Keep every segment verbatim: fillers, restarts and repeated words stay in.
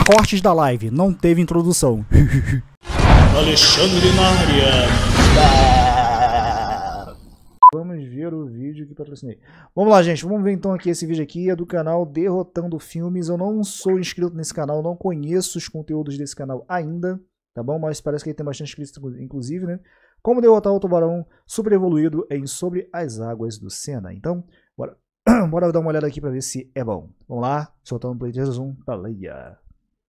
cortes da live, não teve introdução. Alexandre na área. Vamos ver o vídeo que patrocinei. Vamos lá, gente. Vamos ver então aqui esse vídeo aqui. É do canal Derrotando Filmes. Eu não sou inscrito nesse canal. Não conheço os conteúdos desse canal ainda. Tá bom? Mas parece que ele tem bastante inscritos, inclusive, né? Como derrotar o tubarão super evoluído em Sobre as Águas do Sena. Então, bora, bora dar uma olhada aqui pra ver se é bom. Vamos lá. Soltando o play de zoom. Peleia.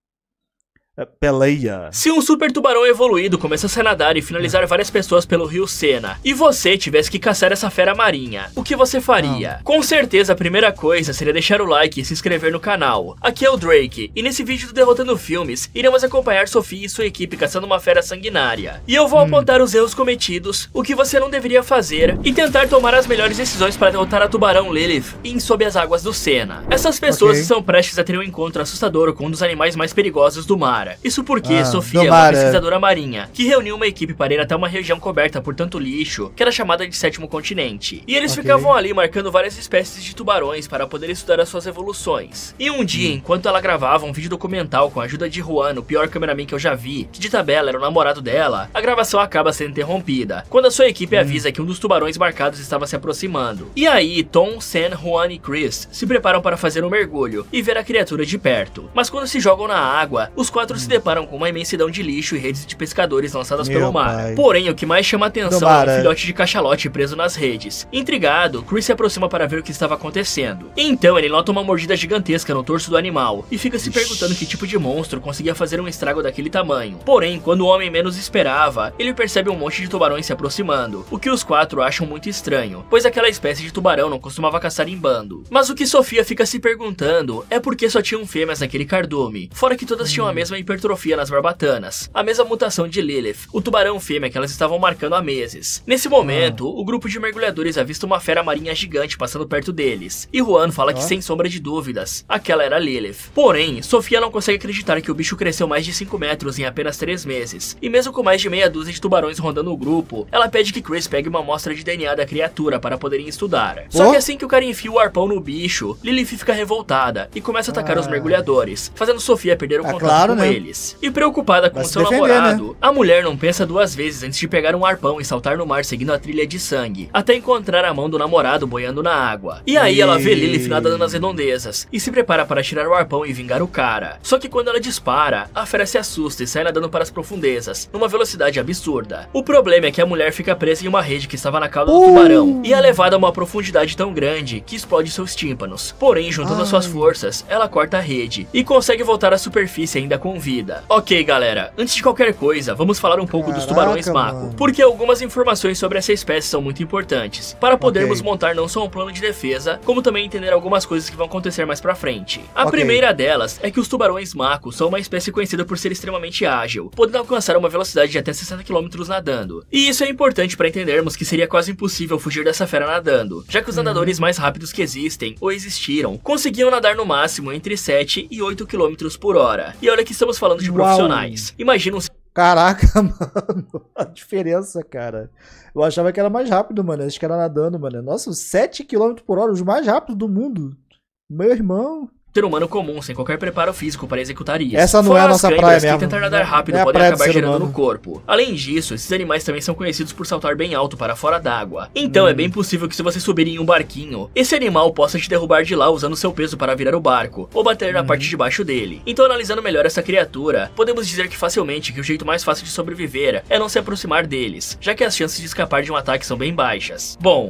Peleia. Se um super tubarão evoluído começasse a nadar e finalizar várias pessoas pelo rio Sena, e você tivesse que caçar essa fera marinha, o que você faria? Não. Com certeza a primeira coisa seria deixar o like e se inscrever no canal. Aqui é o Drake, e nesse vídeo do Derrotando Filmes, iremos acompanhar Sophie e sua equipe caçando uma fera sanguinária. E eu vou hum. apontar os erros cometidos, o que você não deveria fazer, e tentar tomar as melhores decisões para derrotar a tubarão Lilith em Sob as Águas do Sena. Essas pessoas okay. estão prestes a ter um encontro assustador com um dos animais mais perigosos do mar. Isso porque ah, Sophie é uma pesquisadora marinha, que reuniu uma equipe para ir até uma região coberta por tanto lixo, que era chamada de Sétimo Continente. E eles okay. ficavam ali marcando várias espécies de tubarões para poder estudar as suas evoluções. E um dia, hum. enquanto ela gravava um vídeo documental com a ajuda de Juan, o pior cameraman que eu já vi, que de tabela era o namorado dela, a gravação acaba sendo interrompida, quando a sua equipe hum. avisa que um dos tubarões marcados estava se aproximando. E aí, Tom, Sam, Juan e Chris se preparam para fazer um mergulho e ver a criatura de perto. Mas quando se jogam na água, os quatro hum. se deparam com uma imensidão de lixo e redes de pescadores lançadas Meu pelo mar. Pai. Porém, o que mais chama a atenção é um filhote de cachalote preso nas redes. Intrigado, Chris se aproxima para ver o que estava acontecendo. Então, ele nota uma mordida gigantesca no torso do animal e fica se perguntando que tipo de monstro conseguia fazer um estrago daquele tamanho. Porém, quando o homem menos esperava, ele percebe um monte de tubarões se aproximando, o que os quatro acham muito estranho, pois aquela espécie de tubarão não costumava caçar em bando. Mas o que Sofia fica se perguntando é por que só tinham fêmeas naquele cardume, fora que todas tinham a mesma hipertrofia nas barbatanas, a mesma mutação de Lilith, o tubarão fêmea que elas estavam marcando há meses. Nesse momento, o grupo de mergulhadores avista uma fera marinha gigante passando perto deles, e Juan fala que sem sombra de dúvidas, aquela era Lilith. Porém, Sofia não consegue acreditar que o bicho cresceu mais de cinco metros em apenas três meses, e mesmo com mais de meia dúzia de tubarões rondando o grupo, ela pede que Chris pegue uma amostra de D N A da criatura para poderem estudar. Só que assim que o cara enfia o arpão no bicho, Lilith fica revoltada e começa a atacar ah. os mergulhadores, fazendo Sofia perder o contato ah, claro, com né? eles. E preocupada com seu defender, namorado, né? a mulher não pensa duas vezes antes de pegar um arpão e saltar no mar seguindo a trilha de sangue, até encontrar a mão do namorado boiando na água. E aí e... ela vê Lilith nadando nas redondezas e se prepara para tirar o arpão e vingar o cara. Só que quando ela dispara, a fera se assusta e sai nadando para as profundezas, numa velocidade absurda. O problema é que a mulher fica presa em uma rede que estava na cauda uh... do tubarão e é levada a uma profundidade tão grande que explode seus tímpanos. Porém, juntando as suas forças, ela corta a rede e consegue voltar à superfície ainda com vida. Ok, galera, antes de qualquer coisa, vamos falar um pouco Caraca, dos tubarões mako, porque algumas informações sobre essa espécie são muito importantes, para podermos okay. montar não só um plano de defesa, como também entender algumas coisas que vão acontecer mais pra frente. A okay. primeira delas é que os tubarões mako são uma espécie conhecida por ser extremamente ágil, podendo alcançar uma velocidade de até sessenta quilômetros nadando. E isso é importante para entendermos que seria quase impossível fugir dessa fera nadando, já que os nadadores uhum. mais rápidos que existem, ou existiram, conseguiam nadar no máximo entre sete e oito quilômetros por hora. E olha que estamos falando de Uau. profissionais. Imagina um... Caraca, mano, a diferença, cara. Eu achava que era mais rápido, mano. Acho que era nadando, mano. Nossa, sete quilômetros por hora, os mais rápidos do mundo. Meu irmão. Ser humano comum, sem qualquer preparo físico para executar isso. Essa não Fora é a nossa praia mesmo. Que tentar nadar rápido é podem acabar girando no corpo. Além disso, esses animais também são conhecidos por saltar bem alto para fora d'água. Então hum. é bem possível que se você subir em um barquinho, esse animal possa te derrubar de lá usando seu peso para virar o barco, ou bater na hum. parte de baixo dele. Então, analisando melhor essa criatura, podemos dizer que facilmente que o jeito mais fácil de sobreviver é não se aproximar deles, já que as chances de escapar de um ataque são bem baixas. Bom...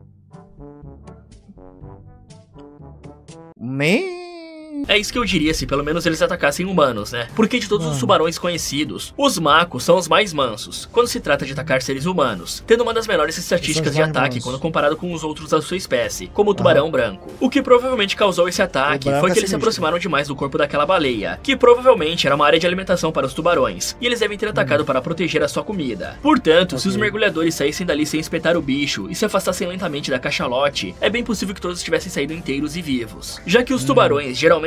Nem... É isso que eu diria se pelo menos eles atacassem humanos, né? Porque de todos os tubarões conhecidos, os mako são os mais mansos, quando se trata de atacar seres humanos, tendo uma das menores estatísticas de ataque quando comparado com os outros da sua espécie, como o tubarão ah. branco. O que provavelmente causou esse ataque foi que eles se aproximaram demais do corpo daquela baleia, que provavelmente era uma área de alimentação para os tubarões, e eles devem ter atacado hum. para proteger a sua comida. Portanto, okay. se os mergulhadores saíssem dali sem espetar o bicho e se afastassem lentamente da cachalote, é bem possível que todos tivessem saído inteiros e vivos, já que os tubarões hum. geralmente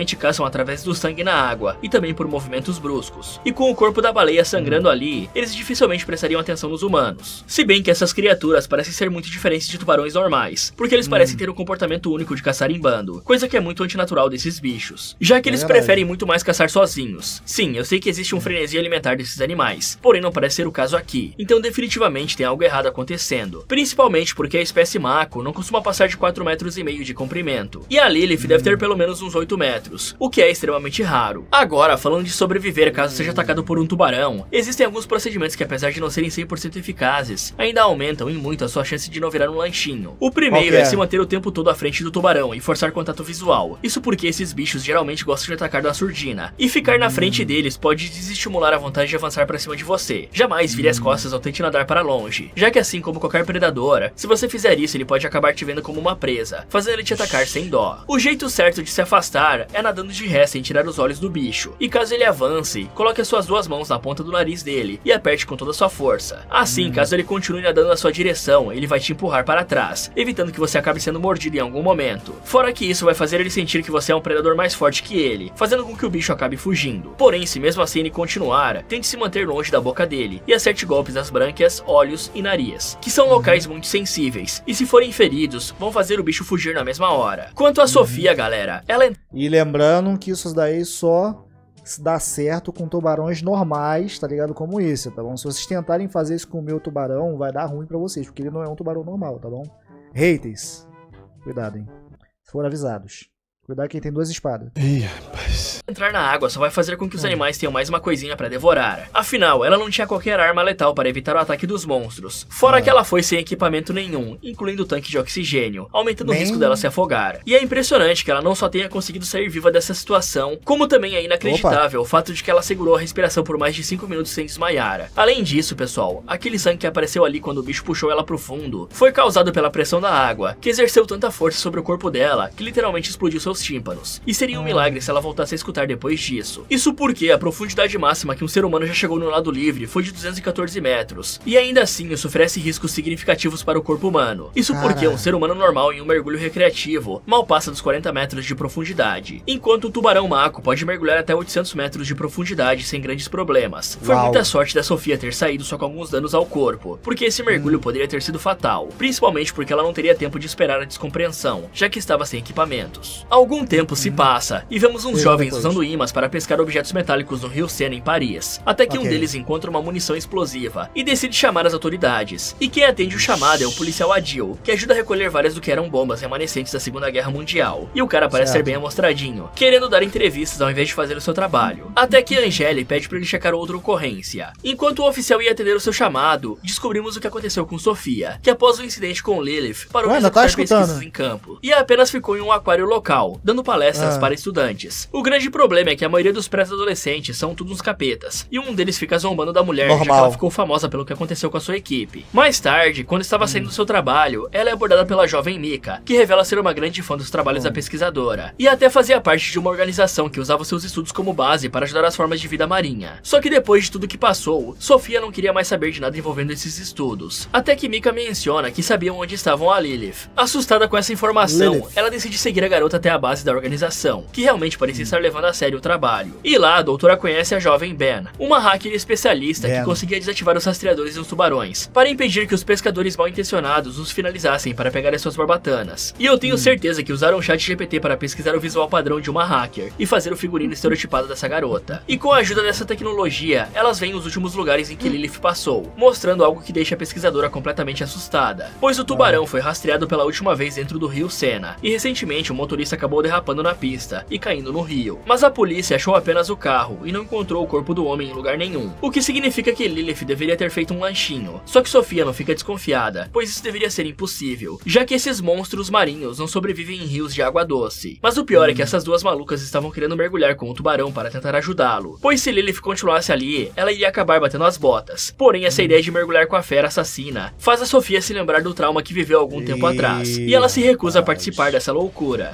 geralmente caçam através do sangue na água e também por movimentos bruscos. E com o corpo da baleia sangrando ali, eles dificilmente prestariam atenção nos humanos. Se bem que essas criaturas parecem ser muito diferentes de tubarões normais, porque eles hum. parecem ter um comportamento único de caçar em bando, coisa que é muito antinatural desses bichos, já que eles é preferem muito mais caçar sozinhos. Sim, eu sei que existe um frenesi alimentar desses animais, porém não parece ser o caso aqui, então definitivamente tem algo errado acontecendo, principalmente porque a espécie mako não costuma passar de quatro metros e meio de comprimento, e a Lilith hum. deve ter pelo menos uns oito metros, o que é extremamente raro. Agora, falando de sobreviver caso seja atacado por um tubarão, existem alguns procedimentos que, apesar de não serem cem por cento eficazes, ainda aumentam em muito a sua chance de não virar um lanchinho. O primeiro é? é se manter o tempo todo à frente do tubarão e forçar contato visual, isso porque esses bichos geralmente gostam de atacar da surdina, e ficar na frente deles pode desestimular a vontade de avançar para cima de você. Jamais vire as costas ou tente nadar para longe, já que assim como qualquer predador, se você fizer isso ele pode acabar te vendo como uma presa, fazendo ele te atacar sem dó. O jeito certo de se afastar é nadando de ré sem tirar os olhos do bicho, e caso ele avance, coloque as suas duas mãos na ponta do nariz dele e aperte com toda a sua força. Assim, caso ele continue nadando na sua direção, ele vai te empurrar para trás, evitando que você acabe sendo mordido em algum momento. Fora que isso vai fazer ele sentir que você é um predador mais forte que ele, fazendo com que o bicho acabe fugindo. Porém, se mesmo assim ele continuar, tente se manter longe da boca dele e acerte golpes nas brânquias, olhos e nariz, que são locais muito sensíveis, e se forem feridos, vão fazer o bicho fugir na mesma hora. Quanto a Sofia, galera, ela... E lembrando que isso daí só dá certo com tubarões normais, tá ligado? Como esse, tá bom? Se vocês tentarem fazer isso com o meu tubarão, vai dar ruim pra vocês, porque ele não é um tubarão normal, tá bom? Haters, cuidado, hein? Foram avisados. Cuidado quem tem duas espadas. Ih, rapaz. Entrar na água só vai fazer com que os animais tenham mais uma coisinha pra devorar. Afinal, ela não tinha qualquer arma letal para evitar o ataque dos monstros. Fora ah. que ela foi sem equipamento nenhum, incluindo o tanque de oxigênio, aumentando Nem... o risco dela se afogar. E é impressionante que ela não só tenha conseguido sair viva dessa situação, como também é inacreditável Opa. o fato de que ela segurou a respiração por mais de cinco minutos sem desmaiar. Além disso, pessoal, aquele sangue que apareceu ali quando o bicho puxou ela pro fundo, foi causado pela pressão da água, que exerceu tanta força sobre o corpo dela, que literalmente explodiu seus tímpanos. E seria um milagre se ela voltasse a escutar depois disso. Isso porque a profundidade máxima que um ser humano já chegou no lado livre foi de duzentos e quatorze metros. E ainda assim isso oferece riscos significativos para o corpo humano. Isso Cara. porque um ser humano normal em um mergulho recreativo mal passa dos quarenta metros de profundidade. Enquanto o tubarão mako pode mergulhar até oitocentos metros de profundidade sem grandes problemas. Foi Uau. muita sorte da Sofia ter saído só com alguns danos ao corpo, porque esse mergulho hum. poderia ter sido fatal. Principalmente porque ela não teria tempo de esperar a descompreensão, já que estava sem equipamentos. Algum tempo hum. se passa e vemos uns Sim, jovens usando imãs para pescar objetos metálicos no rio Sena em Paris, até que okay. um deles encontra uma munição explosiva e decide chamar as autoridades. E quem atende o chamado é o policial Adil, que ajuda a recolher várias do que eram bombas remanescentes da Segunda Guerra Mundial. E o cara parece certo. ser bem amostradinho, querendo dar entrevistas ao invés de fazer o seu trabalho. Até que Angele pede para ele checar outra ocorrência. Enquanto o oficial ia atender o seu chamado, descobrimos o que aconteceu com Sofia, que após o incidente com Lilith, parou de executar pesquisas em campo e apenas ficou em um aquário local, dando palestras ah. para estudantes. O grande problema é que a maioria dos pré-adolescentes são todos uns capetas, e um deles fica zombando da mulher, Normal. já que ela ficou famosa pelo que aconteceu com a sua equipe. Mais tarde, quando estava saindo do seu trabalho, ela é abordada pela jovem Mika, que revela ser uma grande fã dos trabalhos hum. da pesquisadora, e até fazia parte de uma organização que usava seus estudos como base para ajudar as formas de vida marinha. Só que depois de tudo que passou, Sofia não queria mais saber de nada envolvendo esses estudos, até que Mika menciona que sabiam onde estavam a Lilith. Assustada com essa informação, Lilith. ela decide seguir a garota até a base da organização, que realmente parecia estar levando a sério o trabalho. E lá, a doutora conhece a jovem Ben, uma hacker especialista Ben. que conseguia desativar os rastreadores dos tubarões, para impedir que os pescadores mal intencionados os finalizassem para pegar as suas barbatanas. E eu tenho hum. certeza que usaram o chat G P T para pesquisar o visual padrão de uma hacker e fazer o figurino estereotipado dessa garota. E com a ajuda dessa tecnologia, elas veem os últimos lugares em que Lilith passou, mostrando algo que deixa a pesquisadora completamente assustada, pois o tubarão ah. foi rastreado pela última vez dentro do rio Sena, e recentemente o motorista acabou derrapando na pista e caindo no rio. Mas a polícia achou apenas o carro e não encontrou o corpo do homem em lugar nenhum, o que significa que Lilith deveria ter feito um lanchinho. Só que Sofia não fica desconfiada, pois isso deveria ser impossível, já que esses monstros marinhos não sobrevivem em rios de água doce. Mas o pior hum. é que essas duas malucas estavam querendo mergulhar com o tubarão para tentar ajudá-lo, pois se Lilith continuasse ali, ela iria acabar batendo as botas. Porém, essa hum. ideia de mergulhar com a fera assassina faz a Sofia se lembrar do trauma que viveu algum tempo atrás, e ela se recusa a participar dessa loucura. Bom,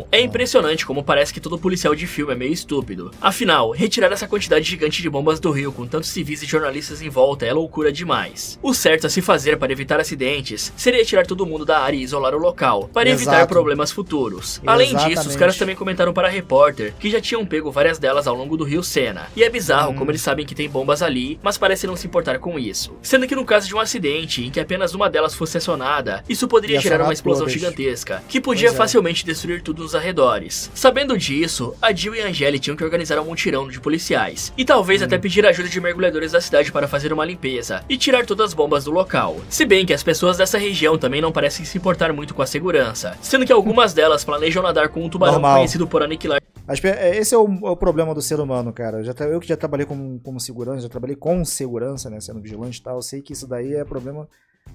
Bom, é impressionante como parece que todo policial de filme é meio estúpido. Afinal, retirar essa quantidade gigante de bombas do rio com tantos civis e jornalistas em volta é loucura demais. O certo a se fazer para evitar acidentes seria tirar todo mundo da área e isolar o local, para Exato. evitar problemas futuros. Além Exatamente. disso, os caras também comentaram para a repórter que já tinham pego várias delas ao longo do rio Sena. E é bizarro hum. como eles sabem que tem bombas ali, mas parecem não se importar com isso. Sendo que no caso de um acidente em que apenas uma delas fosse acionada, isso poderia gerar uma explosão todas. gigantesca, que podia pois facilmente é. destruir tudo nos arredores. Sabendo disso, a Jill e a Angélica tinham que organizar um mutirão de policiais, e talvez hum. até pedir ajuda de mergulhadores da cidade para fazer uma limpeza, e tirar todas as bombas do local. Se bem que as pessoas dessa região também não parecem se importar muito com a segurança, sendo que algumas delas planejam nadar com um tubarão Normal. conhecido por aniquilar. Esse é o, é o problema do ser humano, cara. Eu, já, eu que já trabalhei como, como segurança, já trabalhei com segurança, né, sendo vigilante e tal, eu sei que isso daí é problema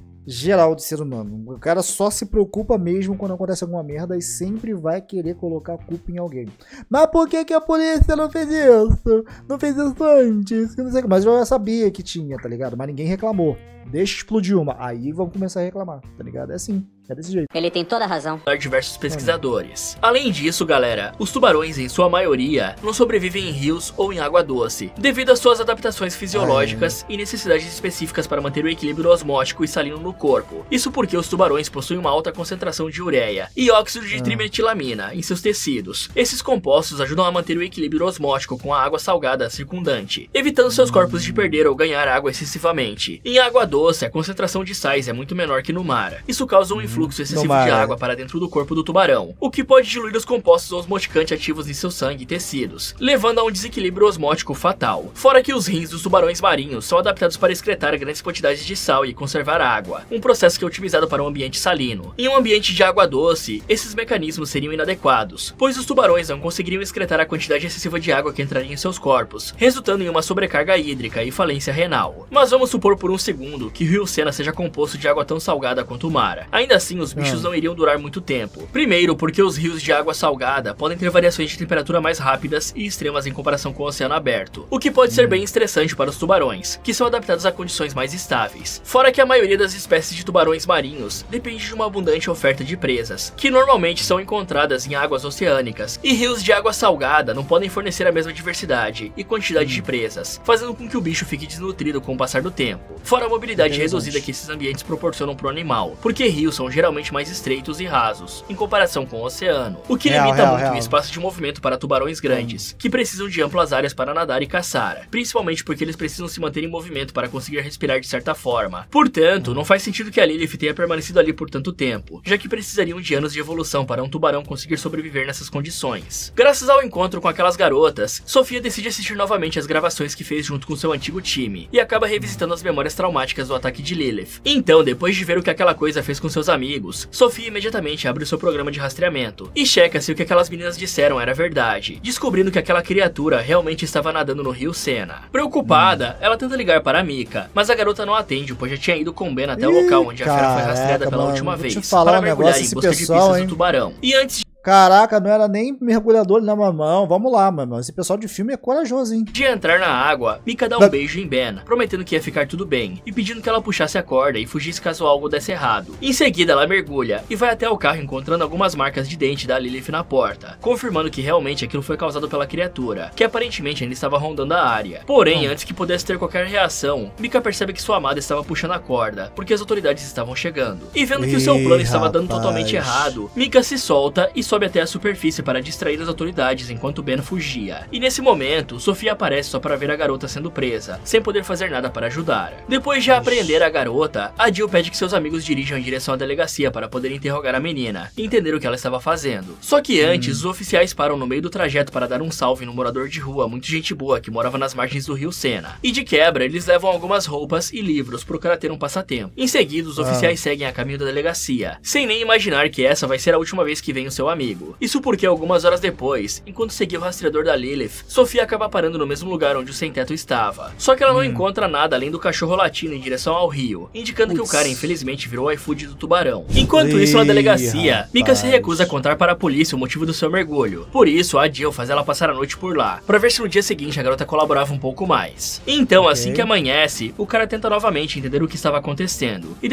geral de ser humano. O cara só se preocupa mesmo quando acontece alguma merda e sempre vai querer colocar a culpa em alguém. Mas por que que a polícia não fez isso? Não fez isso antes? Não sei, mas eu já sabia que tinha, tá ligado? Mas ninguém reclamou. Deixa explodir uma, aí vamos começar a reclamar, tá ligado? É assim. É desse jeito. Ele tem toda a razão. Diversos pesquisadores. Hum. Além disso, galera, os tubarões, em sua maioria, não sobrevivem em rios ou em água doce, devido às suas adaptações fisiológicas Ai. e necessidades específicas para manter o equilíbrio osmótico e salino no corpo. Isso porque os tubarões possuem uma alta concentração de ureia e óxido de hum. trimetilamina em seus tecidos. Esses compostos ajudam a manter o equilíbrio osmótico com a água salgada circundante, evitando seus corpos de perder ou ganhar água excessivamente. Em água doce, a concentração de sais é muito menor que no mar. Isso causa um fluxo excessivo mar, de água é. para dentro do corpo do tubarão, o que pode diluir os compostos osmoticantes ativos em seu sangue e tecidos, levando a um desequilíbrio osmótico fatal. Fora que os rins dos tubarões marinhos são adaptados para excretar grandes quantidades de sal e conservar água, um processo que é otimizado para um ambiente salino. Em um ambiente de água doce, esses mecanismos seriam inadequados, pois os tubarões não conseguiriam excretar a quantidade excessiva de água que entraria em seus corpos, resultando em uma sobrecarga hídrica e falência renal. Mas vamos supor por um segundo que o rio Sena seja composto de água tão salgada quanto o mar. Ainda assim, os bichos não iriam durar muito tempo. Primeiro, porque os rios de água salgada podem ter variações de temperatura mais rápidas e extremas em comparação com o oceano aberto, o que pode ser bem estressante para os tubarões, que são adaptados a condições mais estáveis. Fora que a maioria das espécies de tubarões marinhos depende de uma abundante oferta de presas, que normalmente são encontradas em águas oceânicas, e rios de água salgada não podem fornecer a mesma diversidade e quantidade de presas, fazendo com que o bicho fique desnutrido com o passar do tempo. Fora a mobilidade reduzida que esses ambientes proporcionam para o animal, porque rios são geralmente mais estreitos e rasos, em comparação com o oceano, o que real, limita real, muito real. o espaço de movimento para tubarões grandes, que precisam de amplas áreas para nadar e caçar, principalmente porque eles precisam se manter em movimento para conseguir respirar de certa forma. Portanto, não faz sentido que a Lilith tenha permanecido ali por tanto tempo, já que precisariam de anos de evolução para um tubarão conseguir sobreviver nessas condições. Graças ao encontro com aquelas garotas, Sofia decide assistir novamente as gravações que fez junto com seu antigo time, e acaba revisitando as memórias traumáticas do ataque de Lilith. Então, depois de ver o que aquela coisa fez com seus amigos, Sofia imediatamente abre o seu programa de rastreamento e checa se o que aquelas meninas disseram era verdade, descobrindo que aquela criatura realmente estava nadando no rio Sena. Preocupada, hum. ela tenta ligar para a Mika, mas a garota não atende, pois já tinha ido com Ben até o Ih, local onde a fera foi rastreada pela mano, última vez, para mergulhar em busca pessoal, de pistas hein? do tubarão. E antes de Caraca, não era nem mergulhador na mamão. Vamos lá, mano. Esse pessoal de filme é corajoso, hein? De entrar na água, Mika dá um da... beijo em Ben, prometendo que ia ficar tudo bem, e pedindo que ela puxasse a corda e fugisse caso algo desse errado. Em seguida, ela mergulha e vai até o carro encontrando algumas marcas de dente da Lilith na porta, confirmando que realmente aquilo foi causado pela criatura, que aparentemente ainda estava rondando a área. Porém, hum. antes que pudesse ter qualquer reação, Mika percebe que sua amada estava puxando a corda, porque as autoridades estavam chegando. E vendo que Ih, o seu plano estava dando rapaz. totalmente errado, Mika se solta e sobe até a superfície para distrair as autoridades enquanto Ben fugia. E nesse momento, Sofia aparece só para ver a garota sendo presa, sem poder fazer nada para ajudar. Depois de apreender a garota, a Jill pede que seus amigos dirijam em direção à delegacia para poder interrogar a menina e entender o que ela estava fazendo. Só que antes, hum. os oficiais param no meio do trajeto para dar um salve no morador de rua muito gente boa que morava nas margens do rio Sena. E de quebra, eles levam algumas roupas e livros pro cara ter um passatempo. Em seguida, os oficiais ah. seguem a caminho da delegacia, sem nem imaginar que essa vai ser a última vez que vem o seu amigo. Isso porque algumas horas depois, enquanto seguia o rastreador da Lilith, Sofia acaba parando no mesmo lugar onde o sem-teto estava. Só que ela não hum. encontra nada além do cachorro latindo em direção ao rio, indicando Uts. que o cara infelizmente virou o iFood do tubarão. Enquanto Ih, isso, na delegacia, rapaz. Mika se recusa a contar para a polícia o motivo do seu mergulho. Por isso, a Jill faz ela passar a noite por lá, para ver se no dia seguinte a garota colaborava um pouco mais. Então, okay. assim que amanhece, o cara tenta novamente entender o que estava acontecendo, e depois de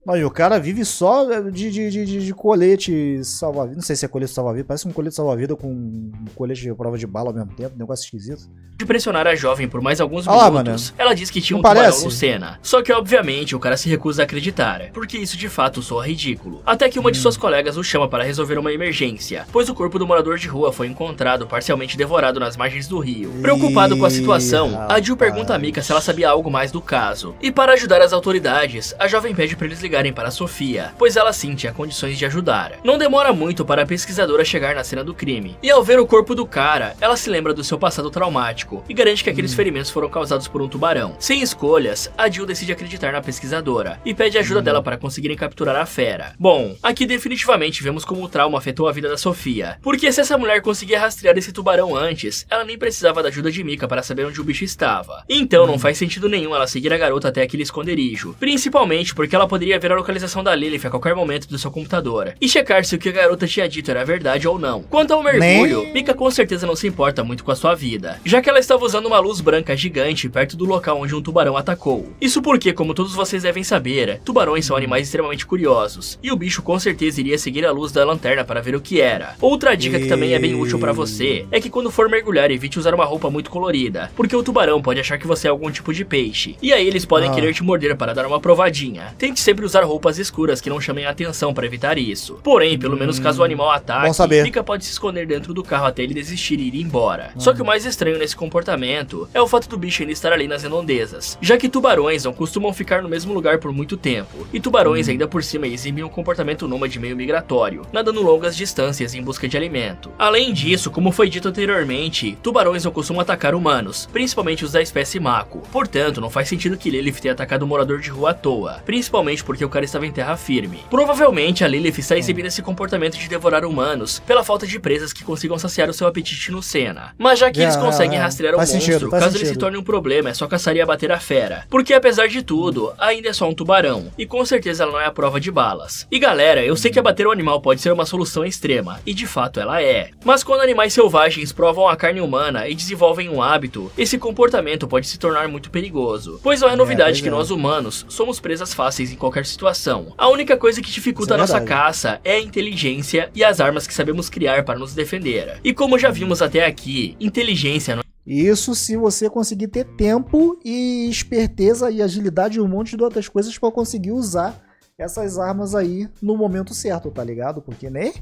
Não, e o cara vive só de, de, de, de colete salva-vida. Não sei se é colete salva-vida, parece um colete salva-vida com um colete de prova de bala ao mesmo tempo, um negócio esquisito. De pressionar a jovem por mais alguns ah, minutos, mano. ela diz que tinha um Não tubarão parece? no Senna. Só que obviamente o cara se recusa a acreditar, porque isso de fato soa ridículo. Até que uma hum. de suas colegas o chama para resolver uma emergência, pois o corpo do morador de rua foi encontrado parcialmente devorado nas margens do rio. Preocupado com a situação, a Jill pergunta a Mika se ela sabia algo mais do caso. E para ajudar as autoridades, a jovem pede para eles ligarem para a Sofia, pois ela sim tinha condições de ajudar. Não demora muito para a pesquisadora chegar na cena do crime. E ao ver o corpo do cara, ela se lembra do seu passado traumático e garante que aqueles hum. ferimentos foram causados por um tubarão. Sem escolhas, a Jill decide acreditar na pesquisadora e pede ajuda hum. dela para conseguirem capturar a fera. Bom, aqui definitivamente vemos como o trauma afetou a vida da Sofia, porque se essa mulher conseguia rastrear esse tubarão antes, ela nem precisava da ajuda de Mika para saber onde o bicho estava. Então hum. não faz sentido nenhum ela seguir a garota até aquele esconderijo, principalmente porque ela poderia ver a localização da Lilith a qualquer momento do seu computador e checar se o que a garota tinha dito era verdade ou não. Quanto ao mergulho, nem... Mika com certeza não se importa muito com a sua vida, já que ela estava usando uma luz branca gigante perto do local onde um tubarão atacou. Isso porque, como todos vocês devem saber, tubarões são animais extremamente curiosos, e o bicho com certeza iria seguir a luz da lanterna para ver o que era. Outra dica que também é bem útil para você é que quando for mergulhar, evite usar uma roupa muito colorida, porque o tubarão pode achar que você é algum tipo de peixe, e aí eles podem ah. querer te morder para dar uma provadinha. Tente sempre usar roupas escuras que não chamem a atenção para evitar isso. Porém, pelo hum. menos caso o animal ataque, Mika pode se esconder dentro do carro até ele desistir e ir embora. Hum. Só que o mais estranho nesse comportamento é o fato do bicho ainda estar ali nas redondezas, já que tubarões não costumam ficar no mesmo lugar por muito tempo, e tubarões hum. ainda por cima exibem um comportamento nômade meio migratório, nadando longas distâncias em busca de alimento. Além disso, como foi dito anteriormente, tubarões não costumam atacar humanos, principalmente os da espécie Mako. Portanto, não faz sentido que Lilith tenha atacado um morador de rua à toa, principalmente porque o cara estava em terra firme. Provavelmente a Lilith está exibindo esse comportamento de devorar humanos pela falta de presas que consigam saciar o seu apetite no Senna. Mas já que yeah, eles conseguem rastrear o monstro, sentido, caso sentido. ele se torne um problema, é só caçar e abater a fera. Porque apesar de tudo, ainda é só um tubarão, e com certeza ela não é a prova de balas. E galera, eu sei que abater o animal pode ser uma solução extrema, e de fato ela é. Mas quando animais selvagens provam a carne humana e desenvolvem um hábito, esse comportamento pode se tornar muito perigoso. Pois não é novidade é, que é. nós humanos somos presas fáceis em qualquer situação. A única coisa que dificulta a nossa caça é a inteligência e as armas que sabemos criar para nos defender. E como já vimos até aqui, inteligência não... Isso se você conseguir ter tempo e esperteza e agilidade e um monte de outras coisas para conseguir usar essas armas aí no momento certo, tá ligado? Porque nem...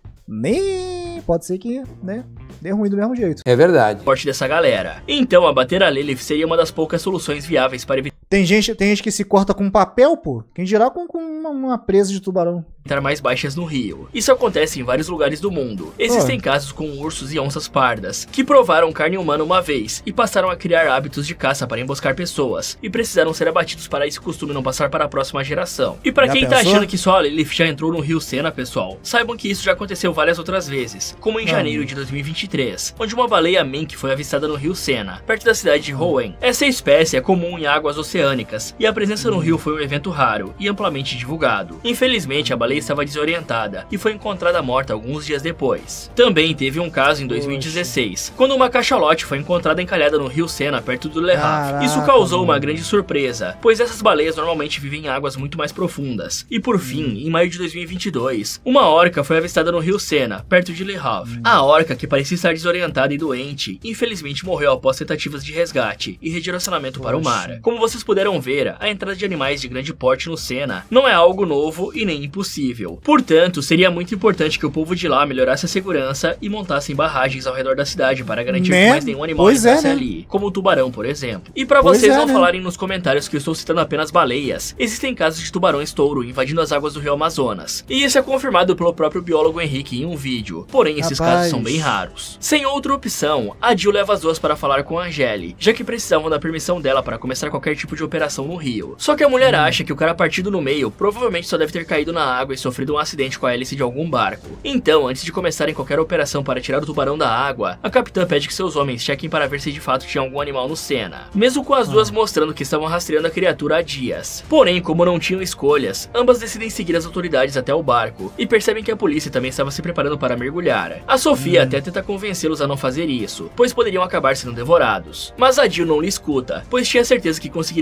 nem... pode ser que, né, dê ruim do mesmo jeito. É verdade. Forte dessa galera. Então, abater a Lilith seria uma das poucas soluções viáveis para evitar... Tem gente, tem gente que se corta com papel, pô. Quem dirá com, com uma, uma presa de tubarão. mais baixas no rio. Isso acontece em vários lugares do mundo. Existem oh. casos com ursos e onças pardas, que provaram carne humana uma vez e passaram a criar hábitos de caça para emboscar pessoas, e precisaram ser abatidos para esse costume não passar para a próxima geração. E para quem pensou? tá achando que só a Lilith já entrou no rio Senna, pessoal, saibam que isso já aconteceu várias outras vezes, como em oh. janeiro de dois mil e vinte e três, onde uma baleia mink foi avistada no rio Senna, perto da cidade de Rouen. Essa espécie é comum em águas oceânicas, e a presença no rio foi um evento raro e amplamente divulgado. Infelizmente, a baleia estava desorientada e foi encontrada morta alguns dias depois. Também teve um caso em dois mil e dezesseis, quando uma cachalote foi encontrada encalhada no rio Senna, perto do Le Havre. Isso causou uma grande surpresa, pois essas baleias normalmente vivem em águas muito mais profundas. E por fim, em maio de dois mil e vinte e dois, uma orca foi avistada no rio Senna, perto de Le Havre. A orca, que parecia estar desorientada e doente, infelizmente morreu após tentativas de resgate e redirecionamento para o mar. Como vocês puderam ver, a entrada de animais de grande porte no Senna não é algo novo e nem impossível. Portanto, seria muito importante que o povo de lá melhorasse a segurança e montassem barragens ao redor da cidade para garantir né? que mais nenhum animal entrasse é, né? ali, como o tubarão, por exemplo. E para vocês é, não né? falarem nos comentários que eu estou citando apenas baleias, existem casos de tubarões touro invadindo as águas do rio Amazonas. E isso é confirmado pelo próprio biólogo Henrique em um vídeo, porém esses Rapaz. casos são bem raros. Sem outra opção, a Jill leva as duas para falar com a Angeli, já que precisavam da permissão dela para começar qualquer tipo de operação no rio. Só que a mulher hum. acha que o cara partido no meio provavelmente só deve ter caído na água e sofrido um acidente com a hélice de algum barco. Então, antes de começarem qualquer operação para tirar o tubarão da água, a capitã pede que seus homens chequem para ver se de fato tinha algum animal no Senna, mesmo com as duas mostrando que estavam rastreando a criatura há dias. Porém, como não tinham escolhas, ambas decidem seguir as autoridades até o barco e percebem que a polícia também estava se preparando para mergulhar. A Sofia hum. até tenta convencê-los a não fazer isso, pois poderiam acabar sendo devorados. Mas a Jill não lhe escuta, pois tinha certeza que conseguiria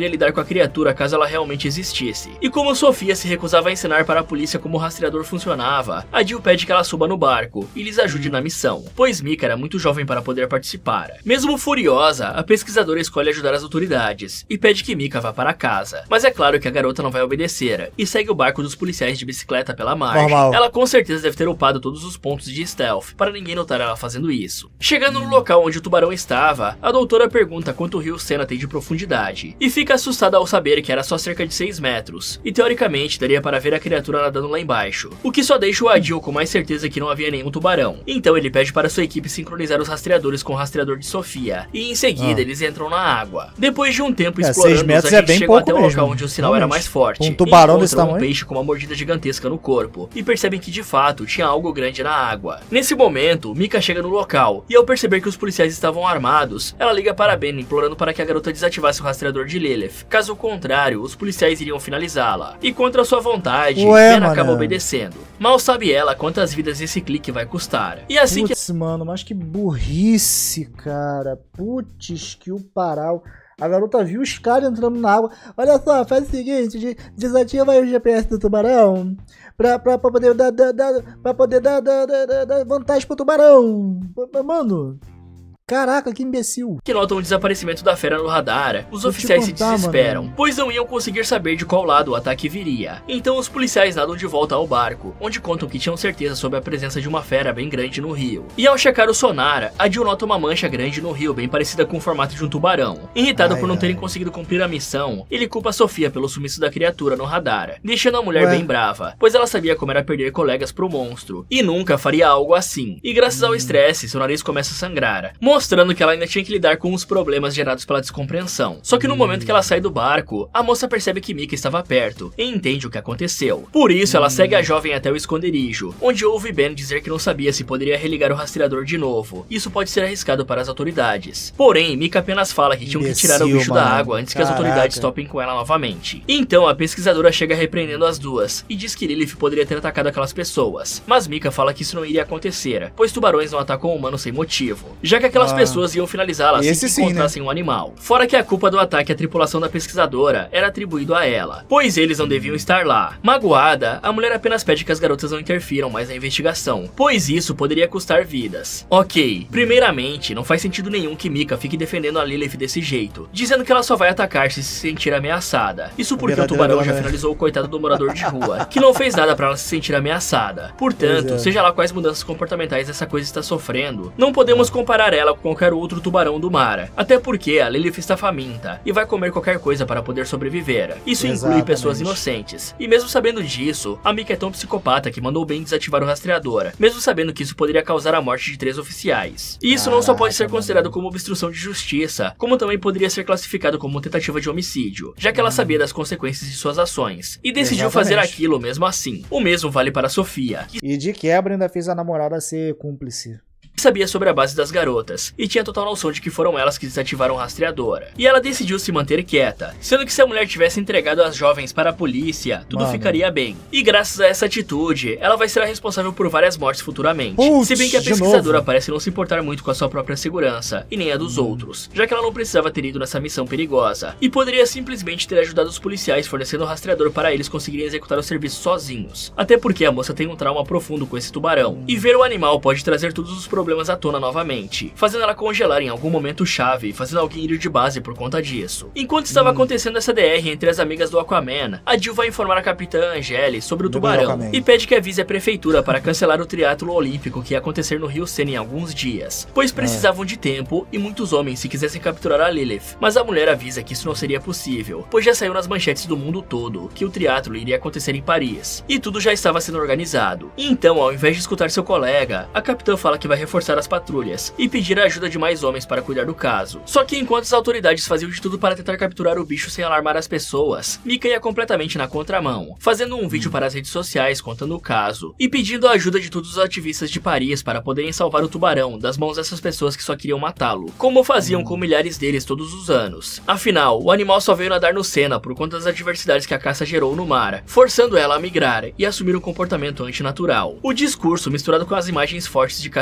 conseguiria lidar com a criatura caso ela realmente existisse. E como Sofia se recusava a ensinar para a polícia como o rastreador funcionava, a Jill pede que ela suba no barco e lhes ajude na missão, pois Mika era muito jovem para poder participar. Mesmo furiosa, a pesquisadora escolhe ajudar as autoridades e pede que Mika vá para casa. Mas é claro que a garota não vai obedecer e segue o barco dos policiais de bicicleta pela margem. Normal. Ela com certeza deve ter upado todos os pontos de stealth para ninguém notar ela fazendo isso. Chegando no local onde o tubarão estava, a doutora pergunta quanto o rio Sena tem de profundidade e fica assustada ao saber que era só cerca de seis metros e teoricamente daria para ver a criatura nadando lá embaixo, o que só deixa o Adil com mais certeza que não havia nenhum tubarão. Então ele pede para sua equipe sincronizar os rastreadores com o rastreador de Sofia e em seguida ah. eles entram na água. Depois de um tempo é, explorando, os agentes é bem chegam até o mesmo. local onde o sinal Realmente. era mais forte. Um tubarão desse tamanho? tamanho? Um peixe com uma mordida gigantesca no corpo e percebem que de fato tinha algo grande na água. Nesse momento, Mika chega no local e ao perceber que os policiais estavam armados, ela liga para Ben implorando para que a garota desativasse o rastreador de Lilith. Caso contrário, os policiais iriam finalizá-la. E contra sua vontade, Ué, Ben mano. acaba obedecendo. Mal sabe ela quantas vidas esse clique vai custar. E assim Putz, que... mano, mas que burrice, cara. Putz, que o paral. A garota viu os caras entrando na água. Olha só, faz o seguinte, de, desativa aí o G P S do tubarão. Pra, pra, pra poder dar, dar, dar, pra poder dar, dar, dar, dar vantagem pro tubarão. Mano... Caraca, que imbecil. Que notam o desaparecimento da fera no radar, os Vou oficiais contar, se desesperam, mano. pois não iam conseguir saber de qual lado o ataque viria. Então os policiais nadam de volta ao barco, onde contam que tinham certeza sobre a presença de uma fera bem grande no rio. E ao checar o sonar, a Jill nota uma mancha grande no rio, bem parecida com o formato de um tubarão. Irritado ai, por não ai. terem conseguido cumprir a missão, ele culpa a Sofia pelo sumiço da criatura no radar, deixando a mulher Ué. bem brava, pois ela sabia como era perder colegas pro monstro, e nunca faria algo assim. E graças hum. ao estresse, seu nariz começa a sangrar, mostrando que ela ainda tinha que lidar com os problemas gerados pela descompreensão. Só que no momento que ela sai do barco, a moça percebe que Mika estava perto e entende o que aconteceu. Por isso, ela segue a jovem até o esconderijo, onde ouve Ben dizer que não sabia se poderia religar o rastreador de novo. Isso pode ser arriscado para as autoridades. Porém, Mika apenas fala que tinham que tirar o bicho mano. da água antes Caraca. que as autoridades topem com ela novamente. Então, a pesquisadora chega repreendendo as duas e diz que Lilith poderia ter atacado aquelas pessoas. Mas Mika fala que isso não iria acontecer, pois tubarões não atacam humanos sem motivo, já que aquelas ah. pessoas iam finalizá-la assim que sim, encontrassem né? um animal. Fora que a culpa do ataque à tripulação da pesquisadora era atribuído a ela, pois eles não deviam estar lá. Magoada, a mulher apenas pede que as garotas não interfiram mais na investigação, pois isso poderia custar vidas. Ok, primeiramente, não faz sentido nenhum que Mika fique defendendo a Lilith desse jeito, dizendo que ela só vai atacar se se sentir ameaçada. Isso porque o tubarão já finalizou o coitado do morador de rua, que não fez nada pra ela se sentir ameaçada. Portanto, é. seja lá quais mudanças comportamentais essa coisa está sofrendo, não podemos comparar ela com qualquer outro tubarão do mar, até porque a Lilith está faminta e vai comer qualquer coisa para poder sobreviver. Isso Exatamente. inclui pessoas inocentes. E mesmo sabendo disso, a Mika é tão psicopata que mandou Ben desativar o rastreador, mesmo sabendo que isso poderia causar a morte de três oficiais. E isso Caraca, não só pode ser considerado como obstrução de justiça, como também poderia ser classificado como tentativa de homicídio, já que ela sabia das consequências de suas ações e decidiu Exatamente. fazer aquilo mesmo assim. O mesmo vale para Sofia, que... E de quebra ainda fez a namorada ser cúmplice. sabia sobre a base das garotas e tinha total noção de que foram elas que desativaram o rastreador. E ela decidiu se manter quieta, sendo que se a mulher tivesse entregado as jovens para a polícia, tudo Mano. ficaria bem. E graças a essa atitude, ela vai ser a responsável por várias mortes futuramente. Puts, se bem que a pesquisadora parece não se importar muito com a sua própria segurança, e nem a dos hum. outros, já que ela não precisava ter ido nessa missão perigosa, e poderia simplesmente ter ajudado os policiais fornecendo o rastreador para eles conseguirem executar o serviço sozinhos. Até porque a moça tem um trauma profundo com esse tubarão, e ver o animal pode trazer todos os problemas à tona novamente, fazendo ela congelar em algum momento chave, fazendo alguém ir de base por conta disso. Enquanto estava hum. acontecendo essa D R entre as amigas do Aquaman, a Jill vai informar a capitã Angeli sobre o tubarão e pede que avise a prefeitura para cancelar o triatlo olímpico que ia acontecer no Rio Sena em alguns dias, pois precisavam é. de tempo e muitos homens se quisessem capturar a Lilith. Mas a mulher avisa que isso não seria possível, pois já saiu nas manchetes do mundo todo que o triatlo iria acontecer em Paris, e tudo já estava sendo organizado. Então, ao invés de escutar seu colega, a capitã fala que vai reforçar as patrulhas e pedir a ajuda de mais homens para cuidar do caso. Só que enquanto as autoridades faziam de tudo para tentar capturar o bicho sem alarmar as pessoas, Mika ia completamente na contramão, fazendo um vídeo para as redes sociais contando o caso e pedindo a ajuda de todos os ativistas de Paris para poderem salvar o tubarão das mãos dessas pessoas que só queriam matá-lo, como faziam com milhares deles todos os anos. Afinal, o animal só veio nadar no Sena por conta das adversidades que a caça gerou no mar, forçando ela a migrar e assumir um comportamento antinatural. O discurso, misturado com as imagens fortes de caças de tubarão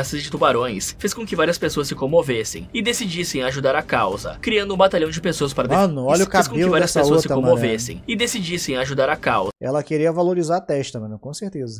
tubarões fez com que várias pessoas se comovessem e decidissem ajudar a causa, criando um batalhão de pessoas para defender. Mano, olha o cabelo fez com que várias dessa pessoas outra, se comovessem mano. e decidissem ajudar a causa. Ela queria valorizar a testa, mano, com certeza.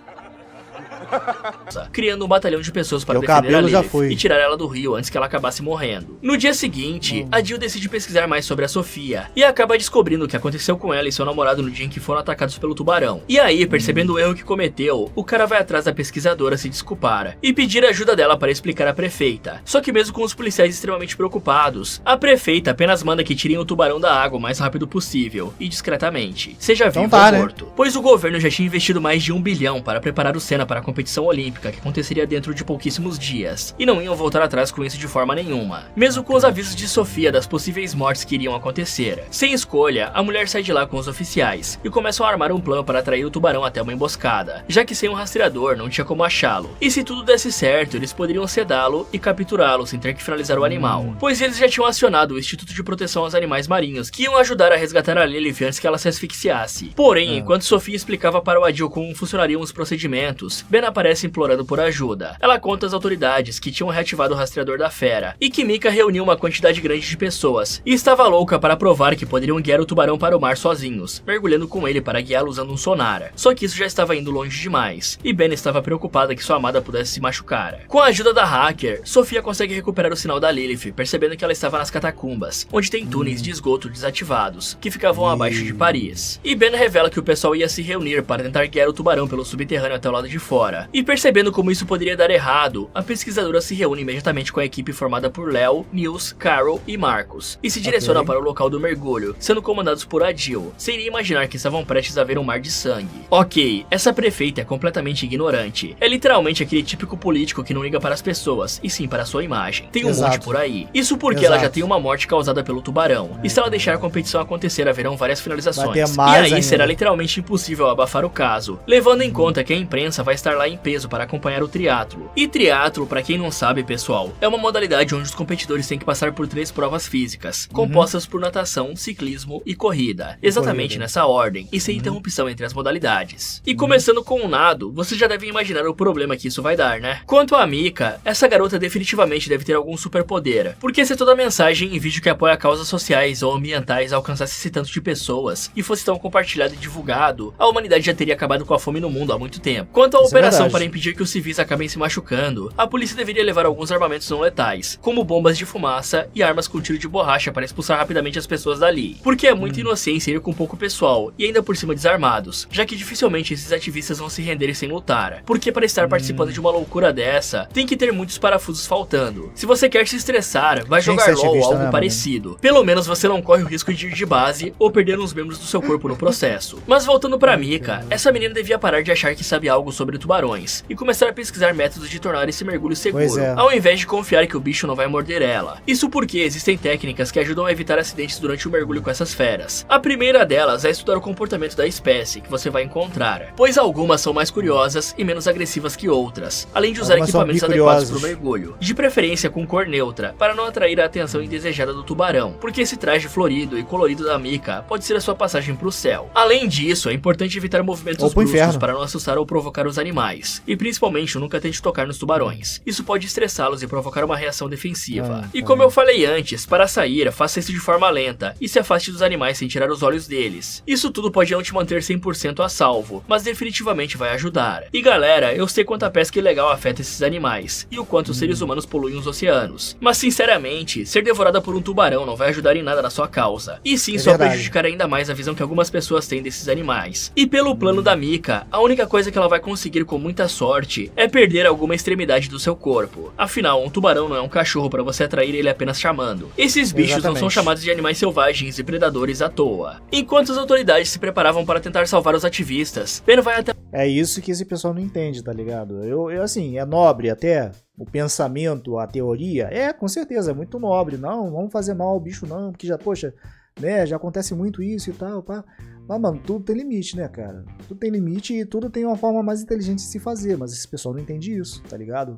Criando um batalhão de pessoas para Meu defender a cabelo já Lilith foi. e tirar ela do rio antes que ela acabasse morrendo. No dia seguinte, hum. a Jill decide pesquisar mais sobre a Sofia e acaba descobrindo o que aconteceu com ela e seu namorado no dia em que foram atacados pelo tubarão. E aí, percebendo hum. o erro que cometeu, o cara vai atrás da pesquisadora se desculpar e pedir ajuda dela para explicar à prefeita. Só que mesmo com os policiais extremamente preocupados, a prefeita apenas manda que tirem o tubarão da água o mais rápido possível e discretamente, seja então vivo tá, ou né? morto. Pois o governo já tinha investido mais de um bilhão para preparar o Senna para a competição olímpica que aconteceria dentro de pouquíssimos dias, e não iam voltar atrás com isso de forma nenhuma, mesmo com os avisos de Sofia das possíveis mortes que iriam acontecer. Sem escolha, a mulher sai de lá com os oficiais e começam a armar um plano para atrair o tubarão até uma emboscada, já que sem um rastreador não tinha como achá-lo, e se tudo desse certo, eles poderiam sedá-lo e capturá-lo sem ter que finalizar o animal, pois eles já tinham acionado o Instituto de Proteção aos Animais Marinhos, que iam ajudar a resgatar a Lilith antes que ela se asfixiasse. Porém, é. enquanto Sofia explicava para o Adil como funcionariam os procedimentos, Ben aparece implorando por ajuda. Ela conta às autoridades que tinham reativado o rastreador da fera e que Mika reuniu uma quantidade grande de pessoas e estava louca para provar que poderiam guiar o tubarão para o mar sozinhos, mergulhando com ele para guiá-lo usando um sonar. Só que isso já estava indo longe demais e Ben estava preocupada que sua amada pudesse se machucar. Com a ajuda da hacker, Sofia consegue recuperar o sinal da Lilith, percebendo que ela estava nas catacumbas, onde tem túneis de esgoto desativados que ficavam abaixo de Paris. E Ben revela que o pessoal ia se reunir para tentar guiar o tubarão pelo subterrâneo até o lado de fora. E percebendo como isso poderia dar errado, a pesquisadora se reúne imediatamente com a equipe formada por Léo, Nils, Carol e Marcos, e se direciona okay. para o local do mergulho, sendo comandados por Adil, sem nem imaginar que estavam prestes a ver um mar de sangue. Ok, essa prefeita é completamente ignorante. É literalmente aquele típico político que não liga para as pessoas, e sim para a sua imagem. Tem um Exato. monte por aí. Isso porque Exato. ela já tem uma morte causada pelo tubarão, e se ela deixar a competição acontecer, haverão várias finalizações. Vai ter mais e aí ainda. será literalmente impossível abafar o caso, levando em conta que a imprensa vai estar lá em peso para acompanhar o triatlo. E triatlo, para quem não sabe, pessoal, é uma modalidade onde os competidores têm que passar por três provas físicas, uhum. compostas por natação, ciclismo e corrida, exatamente corrida. nessa ordem, e sem uhum. interrupção entre as modalidades. E uhum. começando com o nado, vocês já devem imaginar o problema que isso vai dar, né? Quanto a Mika, essa garota definitivamente deve ter algum superpoder, porque se toda a mensagem em vídeo que apoia causas sociais ou ambientais alcançasse esse tanto de pessoas e fosse tão compartilhado e divulgado, a humanidade já teria acabado com a fome no mundo há muito tempo. Quanto à isso operação é para impedir que os civis acabem se machucando, a polícia deveria levar alguns armamentos não letais, como bombas de fumaça e armas com tiro de borracha para expulsar rapidamente as pessoas dali, porque é muita hum. inocência ir com pouco pessoal e ainda por cima desarmados, já que dificilmente esses ativistas vão se render sem lutar, porque para estar hum. participando de uma loucura dessa, tem que ter muitos parafusos faltando. Se você quer se estressar, vai jogar LOL ou algo né, parecido. Mano? Pelo menos você não corre o risco de ir de base ou perder uns membros do seu corpo no processo. Mas voltando pra Mika, essa menina devia parar de achar que sabe algo sobre tubarões e começar a pesquisar métodos de tornar esse mergulho seguro, é. ao invés de confiar que o bicho não vai morder ela. Isso porque existem técnicas que ajudam a evitar acidentes durante o mergulho com essas feras. A primeira delas é estudar o comportamento da espécie que você vai encontrar, pois algumas são mais curiosas e menos agressivas que outras, além de usar algumas equipamentos adequados para o mergulho, de preferência com cor neutra, para não atrair a atenção indesejada do tubarão, porque esse traje florido e colorido da Mika pode ser a sua passagem para o céu. Além disso, é importante evitar movimentos bruscos para não assustar ou provocar os animais, e principalmente nunca tente tocar nos tubarões. Isso pode estressá-los e provocar uma reação defensiva. Ah, e como ah. eu falei antes, para sair, faça isso de forma lenta e se afaste dos animais sem tirar os olhos deles. Isso tudo pode não te manter cem por cento a salvo, mas definitivamente vai ajudar. E galera, eu sei quanto a pesca ilegal afeta esses animais, e o quanto os seres humanos poluem os oceanos. Mas sinceramente, ser devorada por um tubarão não vai ajudar em nada na sua causa, e sim é só verdade. prejudicar ainda mais a visão que algumas pessoas têm desses animais. E pelo plano da Mika, a única coisa que ela vai conseguir com muita sorte é perder alguma extremidade do seu corpo. Afinal, um tubarão não é um cachorro para você atrair ele apenas chamando. Esses bichos Exatamente. não são chamados de animais selvagens e predadores à toa. Enquanto as autoridades se preparavam para tentar salvar os ativistas, Ben vai até... É isso que esse pessoal não entende, tá ligado? Eu, eu assim, é nobre até... O pensamento, a teoria, é, com certeza, é muito nobre. Não, vamos fazer mal ao bicho não, porque já, poxa, né, já acontece muito isso e tal, pá. Mas, mano, tudo tem limite, né, cara? Tudo tem limite e tudo tem uma forma mais inteligente de se fazer, mas esse pessoal não entende isso, tá ligado?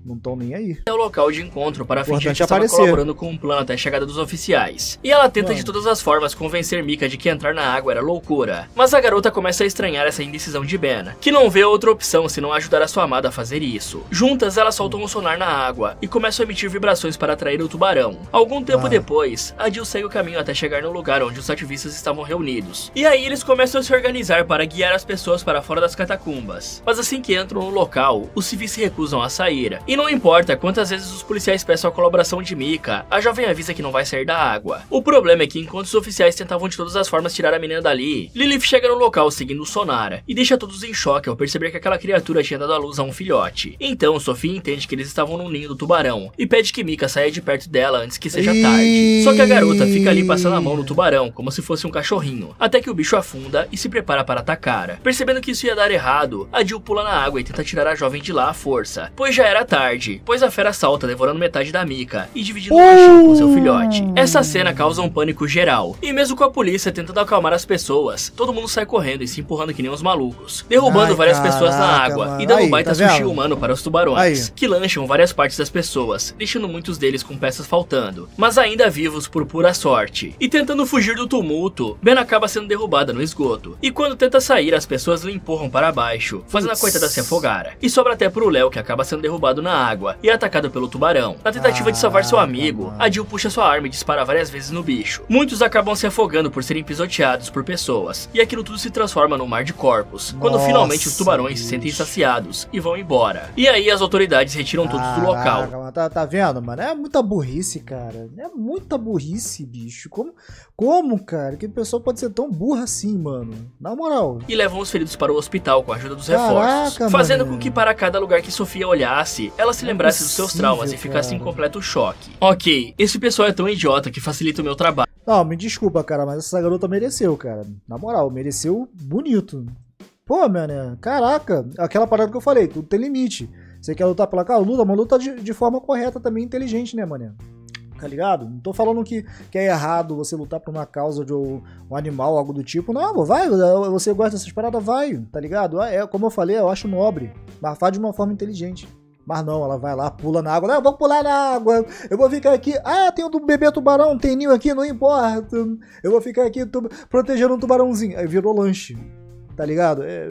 Não estão nem aí. É o local de encontro para fingir que estava aparecer. colaborando com um plano até a chegada dos oficiais. E ela tenta Mano. de todas as formas convencer Mika de que entrar na água era loucura. Mas a garota começa a estranhar essa indecisão de Ben, que não vê outra opção senão ajudar a sua amada a fazer isso. Juntas, elas soltam um sonar na água e começam a emitir vibrações para atrair o tubarão. Algum tempo Ah. depois, a Jill segue o caminho até chegar no lugar onde os ativistas estavam reunidos. E aí eles começam a se organizar para guiar as pessoas para fora das catacumbas. Mas assim que entram no local, os civis se recusam a sair. E não importa quantas vezes os policiais peçam a colaboração de Mika, a jovem avisa que não vai sair da água. O problema é que enquanto os oficiais tentavam de todas as formas tirar a menina dali, Lilith chega no local seguindo o sonar e deixa todos em choque ao perceber que aquela criatura tinha dado à luz a um filhote. Então Sophie entende que eles estavam no ninho do tubarão e pede que Mika saia de perto dela antes que seja tarde. Só que a garota fica ali passando a mão no tubarão como se fosse um cachorrinho, até que o bicho afunda e se prepara para atacar. Percebendo que isso ia dar errado, a Jill pula na água e tenta tirar a jovem de lá à força, pois já era tarde, pois a fera salta devorando metade da Mika e dividindo o caixão com seu filhote. Essa cena causa um pânico geral, e mesmo com a polícia tentando acalmar as pessoas, todo mundo sai correndo e se empurrando que nem uns malucos, derrubando Ai, várias caraca, pessoas na água mano. e dando Aí, baita tá sushi vendo? humano para os tubarões, Aí. que lancham várias partes das pessoas, deixando muitos deles com peças faltando, mas ainda vivos por pura sorte. E tentando fugir do tumulto, Ben acaba sendo derrubada no esgoto, e quando tenta sair, as pessoas lhe empurram para baixo, fazendo a coitada se afogar. E sobra até pro Léo, que acaba sendo derrubado na água e atacado pelo tubarão. Na tentativa de salvar seu amigo, a Jill puxa sua arma e dispara várias vezes no bicho. Muitos acabam se afogando por serem pisoteados por pessoas, e aquilo tudo se transforma num mar de corpos, quando Nossa, finalmente os tubarões se sentem saciados e vão embora. E aí as autoridades retiram todos do local. Caraca, mano, tá, tá vendo, mano? É muita burrice, cara. É muita burrice, bicho. Como, como, cara? Que pessoa pode ser tão burra assim, mano? Na moral. E levam os feridos para o hospital com a ajuda dos Caraca, reforços, fazendo mano. com que para cada lugar que Sofia olhasse, ela se Não é lembrasse dos seus possível, traumas e ficasse em cara. completo choque. Ok, esse pessoal é tão idiota que facilita o meu trabalho. Não, me desculpa, cara, mas essa garota mereceu, cara. Na moral, mereceu bonito. Pô, mano, caraca. Aquela parada que eu falei, tudo tem limite. Você quer lutar pela causa? Luta, mas luta de, de forma correta também, inteligente, né, mano? Tá ligado? Não tô falando que, que é errado você lutar por uma causa de um, um animal, algo do tipo. Não, vai, você gosta dessas paradas, vai, tá ligado? É, como eu falei, eu acho nobre, mas faz de uma forma inteligente. Mas não, ela vai lá, pula na água. Não, eu vou pular na água, eu vou ficar aqui. Ah, tem um bebê tubarão, tem ninho aqui, não importa. Eu vou ficar aqui tu, protegendo um tubarãozinho. Aí virou lanche, tá ligado? É...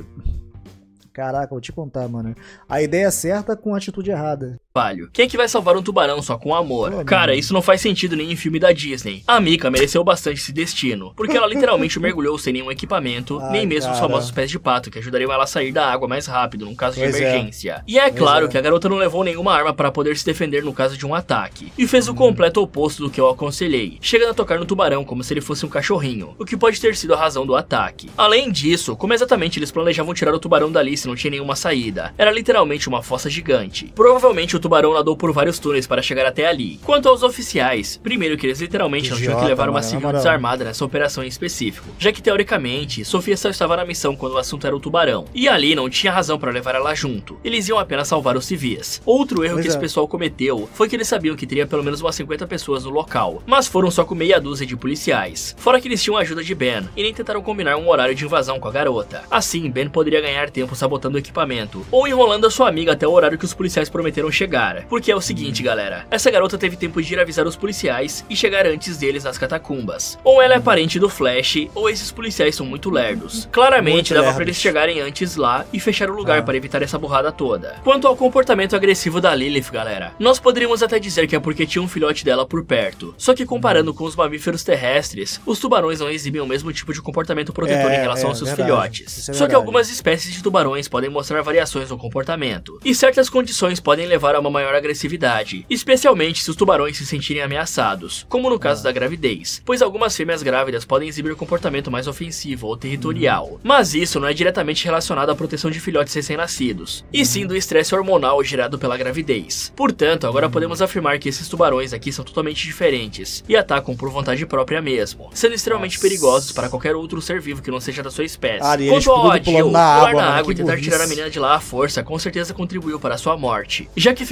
Caraca, vou te contar, mano. A ideia é certa com a atitude errada. Quem é que vai salvar um tubarão só com amor? Pô, Cara, mano. isso não faz sentido nem em filme da Disney. A Mika mereceu bastante esse destino, porque ela literalmente mergulhou sem nenhum equipamento, Ai, nem mesmo os cara. famosos pés de pato, que ajudariam ela a sair da água mais rápido num caso Pois de é. emergência. E é Pois claro é. que a garota não levou nenhuma arma para poder se defender no caso de um ataque, e fez o Hum. completo oposto do que eu aconselhei, chegando a tocar no tubarão como se ele fosse um cachorrinho, o que pode ter sido a razão do ataque. Além disso, como exatamente eles planejavam tirar o tubarão dali se não tinha nenhuma saída? Era literalmente uma fossa gigante. Provavelmente o tubarão nadou por vários túneis para chegar até ali. Quanto aos oficiais, primeiro que eles literalmente não tinham que Idiota, levar uma mano, na civil moral. desarmada nessa operação em específico, já que teoricamente Sofia só estava na missão quando o assunto era o tubarão, e ali não tinha razão para levar ela junto, eles iam apenas salvar os civis. Outro erro Pois que é. esse pessoal cometeu foi que eles sabiam que teria pelo menos umas cinquenta pessoas no local, mas foram só com meia dúzia de policiais, fora que eles tinham a ajuda de Ben, e nem tentaram combinar um horário de invasão com a garota. Assim, Ben poderia ganhar tempo sabotando o equipamento, ou enrolando a sua amiga até o horário que os policiais prometeram chegar. Porque é o seguinte, galera, essa garota teve tempo de ir avisar os policiais e chegar antes deles nas catacumbas. Ou ela é parente do Flash, ou esses policiais são muito lerdos. Claramente Muito dava lerdos. pra eles chegarem antes lá e fechar o lugar Ah. para evitar essa burrada toda. Quanto ao comportamento agressivo da Lilith, galera, nós poderíamos até dizer que é porque tinha um filhote dela por perto. Só que comparando com os mamíferos terrestres, os tubarões não exibem o mesmo tipo de comportamento protetor É, em relação é, aos seus verdade. filhotes. Isso é Só que verdade. algumas espécies de tubarões podem mostrar variações no comportamento, e certas condições podem levar a uma maior agressividade, especialmente se os tubarões se sentirem ameaçados, como no caso da gravidez, pois algumas fêmeas grávidas podem exibir comportamento mais ofensivo ou territorial. Mas isso não é diretamente relacionado à proteção de filhotes recém-nascidos, e sim do estresse hormonal gerado pela gravidez. Portanto, agora podemos afirmar que esses tubarões aqui são totalmente diferentes, e atacam por vontade própria mesmo, sendo extremamente Nossa. perigosos para qualquer outro ser vivo que não seja da sua espécie. Ah, e eles Quanto ao tudo Adil, pulando na pular água, na mano, água e que tentar burrice. tirar a menina de lá à força com certeza contribuiu para a sua morte, já que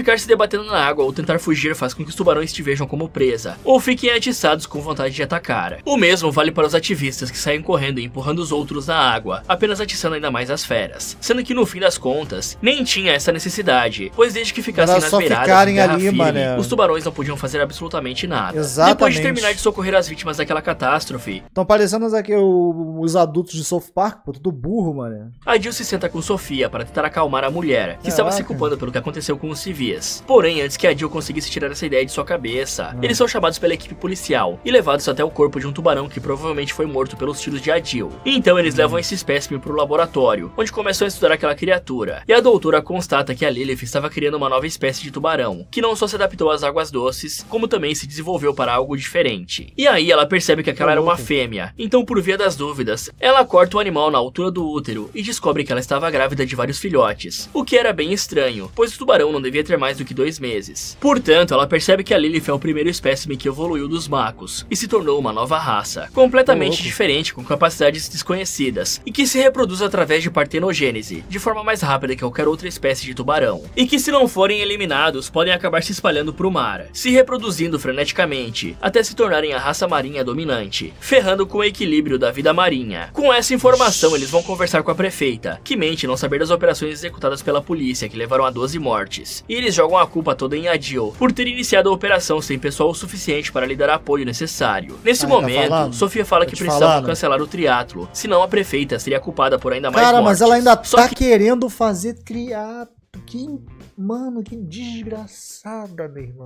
ficar se debatendo na água ou tentar fugir faz com que os tubarões te vejam como presa, ou fiquem atiçados com vontade de atacar. O mesmo vale para os ativistas que saem correndo e empurrando os outros na água, apenas atiçando ainda mais as feras. Sendo que no fim das contas, nem tinha essa necessidade, pois desde que ficassem nas beiradas ficarem terra ali, firme, mané. os tubarões não podiam fazer absolutamente nada. Exatamente. Depois de terminar de socorrer as vítimas daquela catástrofe, estão parecendo aqui o, os adultos de South Park, pô, tudo burro, mano. a Jill se senta com Sofia para tentar acalmar a mulher, que Caraca. estava se culpando pelo que aconteceu com os civis. Porém, antes que a Jill conseguisse tirar essa ideia de sua cabeça, Hum. eles são chamados pela equipe policial e levados até o corpo de um tubarão que provavelmente foi morto pelos tiros de Adil. Então eles levam esse espécime para o laboratório, onde começam a estudar aquela criatura. E a doutora constata que a Lilith estava criando uma nova espécie de tubarão, que não só se adaptou às águas doces, como também se desenvolveu para algo diferente. E aí ela percebe que aquela era uma fêmea, então por via das dúvidas, ela corta o animal na altura do útero e descobre que ela estava grávida de vários filhotes, o que era bem estranho, pois o tubarão não devia ter mais do que dois meses. Portanto, ela percebe que a Lilith é o primeiro espécime que evoluiu dos macos e se tornou uma nova raça, completamente diferente, com capacidades desconhecidas, e que se reproduz através de partenogênese, de forma mais rápida que qualquer outra espécie de tubarão, e que se não forem eliminados, podem acabar se espalhando para o mar, se reproduzindo freneticamente, até se tornarem a raça marinha dominante, ferrando com o equilíbrio da vida marinha. Com essa informação, eles vão conversar com a prefeita, que mente não saber das operações executadas pela polícia, que levaram a doze mortes, e eles jogam a culpa toda em Adil, por ter iniciado a operação sem pessoal o suficiente para lhe dar apoio necessário. Nesse Ai, tá momento, falando? Sofia fala Tô que te precisavam falando. cancelar o triatlo, senão a prefeita seria culpada por ainda mais Cara, mortes. mas ela ainda Só tá que querendo fazer triato. Que, mano, que desgraçada, meu irmão.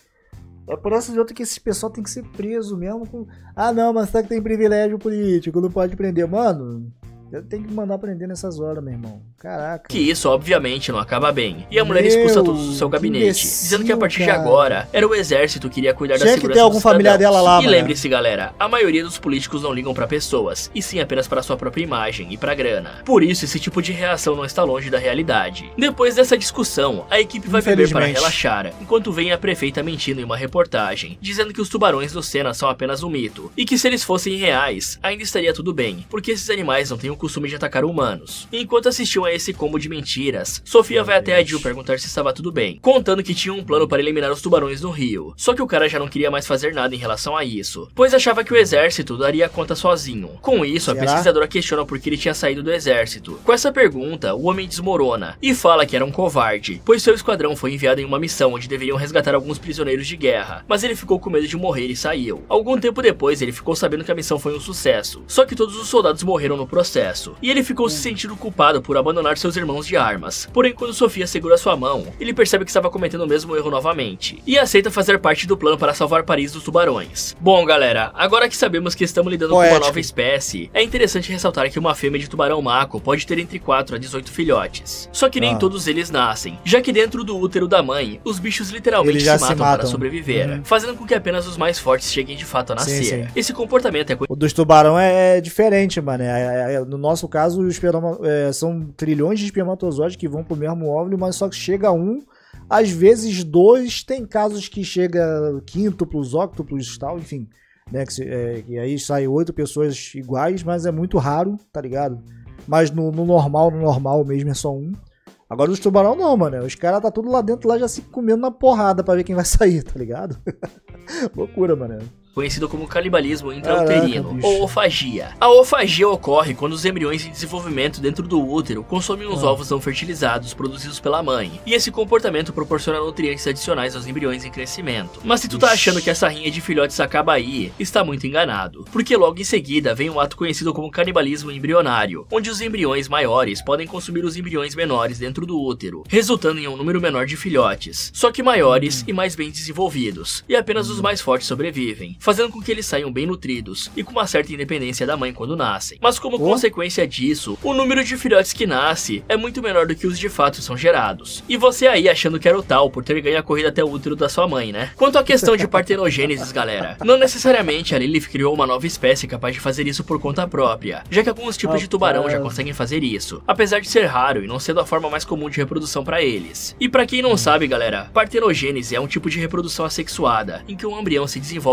É por essa de outra que esse pessoal tem que ser preso mesmo com... Ah, não, mas sabe que tem privilégio político, não pode prender. Mano, eu tenho que mandar prender nessas horas, meu irmão. Caraca. que isso, obviamente, não acaba bem. E a mulher Meu, expulsa todos do seu que gabinete, imbecil, dizendo que a partir cara. de agora, era o exército que iria cuidar da Tinha que segurança ter algum dos familiar cidadãos. dela lá, E mano. lembre-se, galera, a maioria dos políticos não ligam pra pessoas, e sim apenas para sua própria imagem e pra grana. Por isso, esse tipo de reação não está longe da realidade. Depois dessa discussão, a equipe vai beber para Infelizmente. relaxar, enquanto vem a prefeita mentindo em uma reportagem, dizendo que os tubarões do Senna são apenas um mito, e que se eles fossem reais, ainda estaria tudo bem, porque esses animais não têm o costume de atacar humanos. E enquanto assistiam a esse combo de mentiras, Sofia vai até a Jill perguntar se estava tudo bem, contando que tinha um plano para eliminar os tubarões no rio. Só que o cara já não queria mais fazer nada em relação a isso, pois achava que o exército daria conta sozinho. Com isso, a Será? pesquisadora questiona por que ele tinha saído do exército. Com essa pergunta, o homem desmorona e fala que era um covarde, pois seu esquadrão foi enviado em uma missão onde deveriam resgatar alguns prisioneiros de guerra, mas ele ficou com medo de morrer e saiu. Algum tempo depois, ele ficou sabendo que a missão foi um sucesso, só que todos os soldados morreram no processo, e ele ficou se sentindo culpado por abandonar seus irmãos de armas. Porém, quando Sofia segura sua mão, ele percebe que estava cometendo o mesmo erro novamente, e aceita fazer parte do plano para salvar Paris dos tubarões. Bom, galera, agora que sabemos que estamos lidando Poético. com uma nova espécie, é interessante ressaltar que uma fêmea de tubarão maco pode ter entre quatro a dezoito filhotes. Só que nem Ah. todos eles nascem, já que dentro do útero da mãe, os bichos literalmente Eles se já matam, se para matam. sobreviver, Uhum. fazendo com que apenas os mais fortes cheguem de fato a Sim, nascer. sim. Esse comportamento é O dos tubarão é, é diferente, mano. É- é- no nosso caso, os esperma- é, são trilhões de espermatozoides que vão pro mesmo óvulo, mas só que chega um, às vezes dois, tem casos que chega quíntuplos, óctuplos e tal, enfim. Né, que, se- é, que aí sai oito pessoas iguais, mas é muito raro, tá ligado? Mas no, no normal, no normal mesmo é só um. Agora os tubarão não, mano. Os caras tá tudo lá dentro, lá já se comendo na porrada pra ver quem vai sair, tá ligado? Loucura, mano. conhecido como canibalismo Caraca, intrauterino, bicho. ou ofagia. A ofagia ocorre quando os embriões em desenvolvimento dentro do útero consomem os Ah. ovos não fertilizados produzidos pela mãe, e esse comportamento proporciona nutrientes adicionais aos embriões em crescimento. Mas se tu tá achando que essa rinha de filhotes acaba aí, está muito enganado, porque logo em seguida vem um ato conhecido como canibalismo embrionário, onde os embriões maiores podem consumir os embriões menores dentro do útero, resultando em um número menor de filhotes, só que maiores Hum. e mais bem desenvolvidos, e apenas os mais fortes sobrevivem, fazendo com que eles saiam bem nutridos e com uma certa independência da mãe quando nascem. Mas como Oh. consequência disso, o número de filhotes que nasce é muito menor do que os de fato são gerados. E você aí achando que era o tal por ter ganho a corrida até o útero da sua mãe, né? Quanto à questão de partenogênesis, galera, não necessariamente a Lilith criou uma nova espécie capaz de fazer isso por conta própria, já que alguns tipos de tubarão já conseguem fazer isso, apesar de ser raro e não sendo a forma mais comum de reprodução para eles. E pra quem não sabe, galera, partenogênese é um tipo de reprodução assexuada, em que um embrião se desenvolve a partir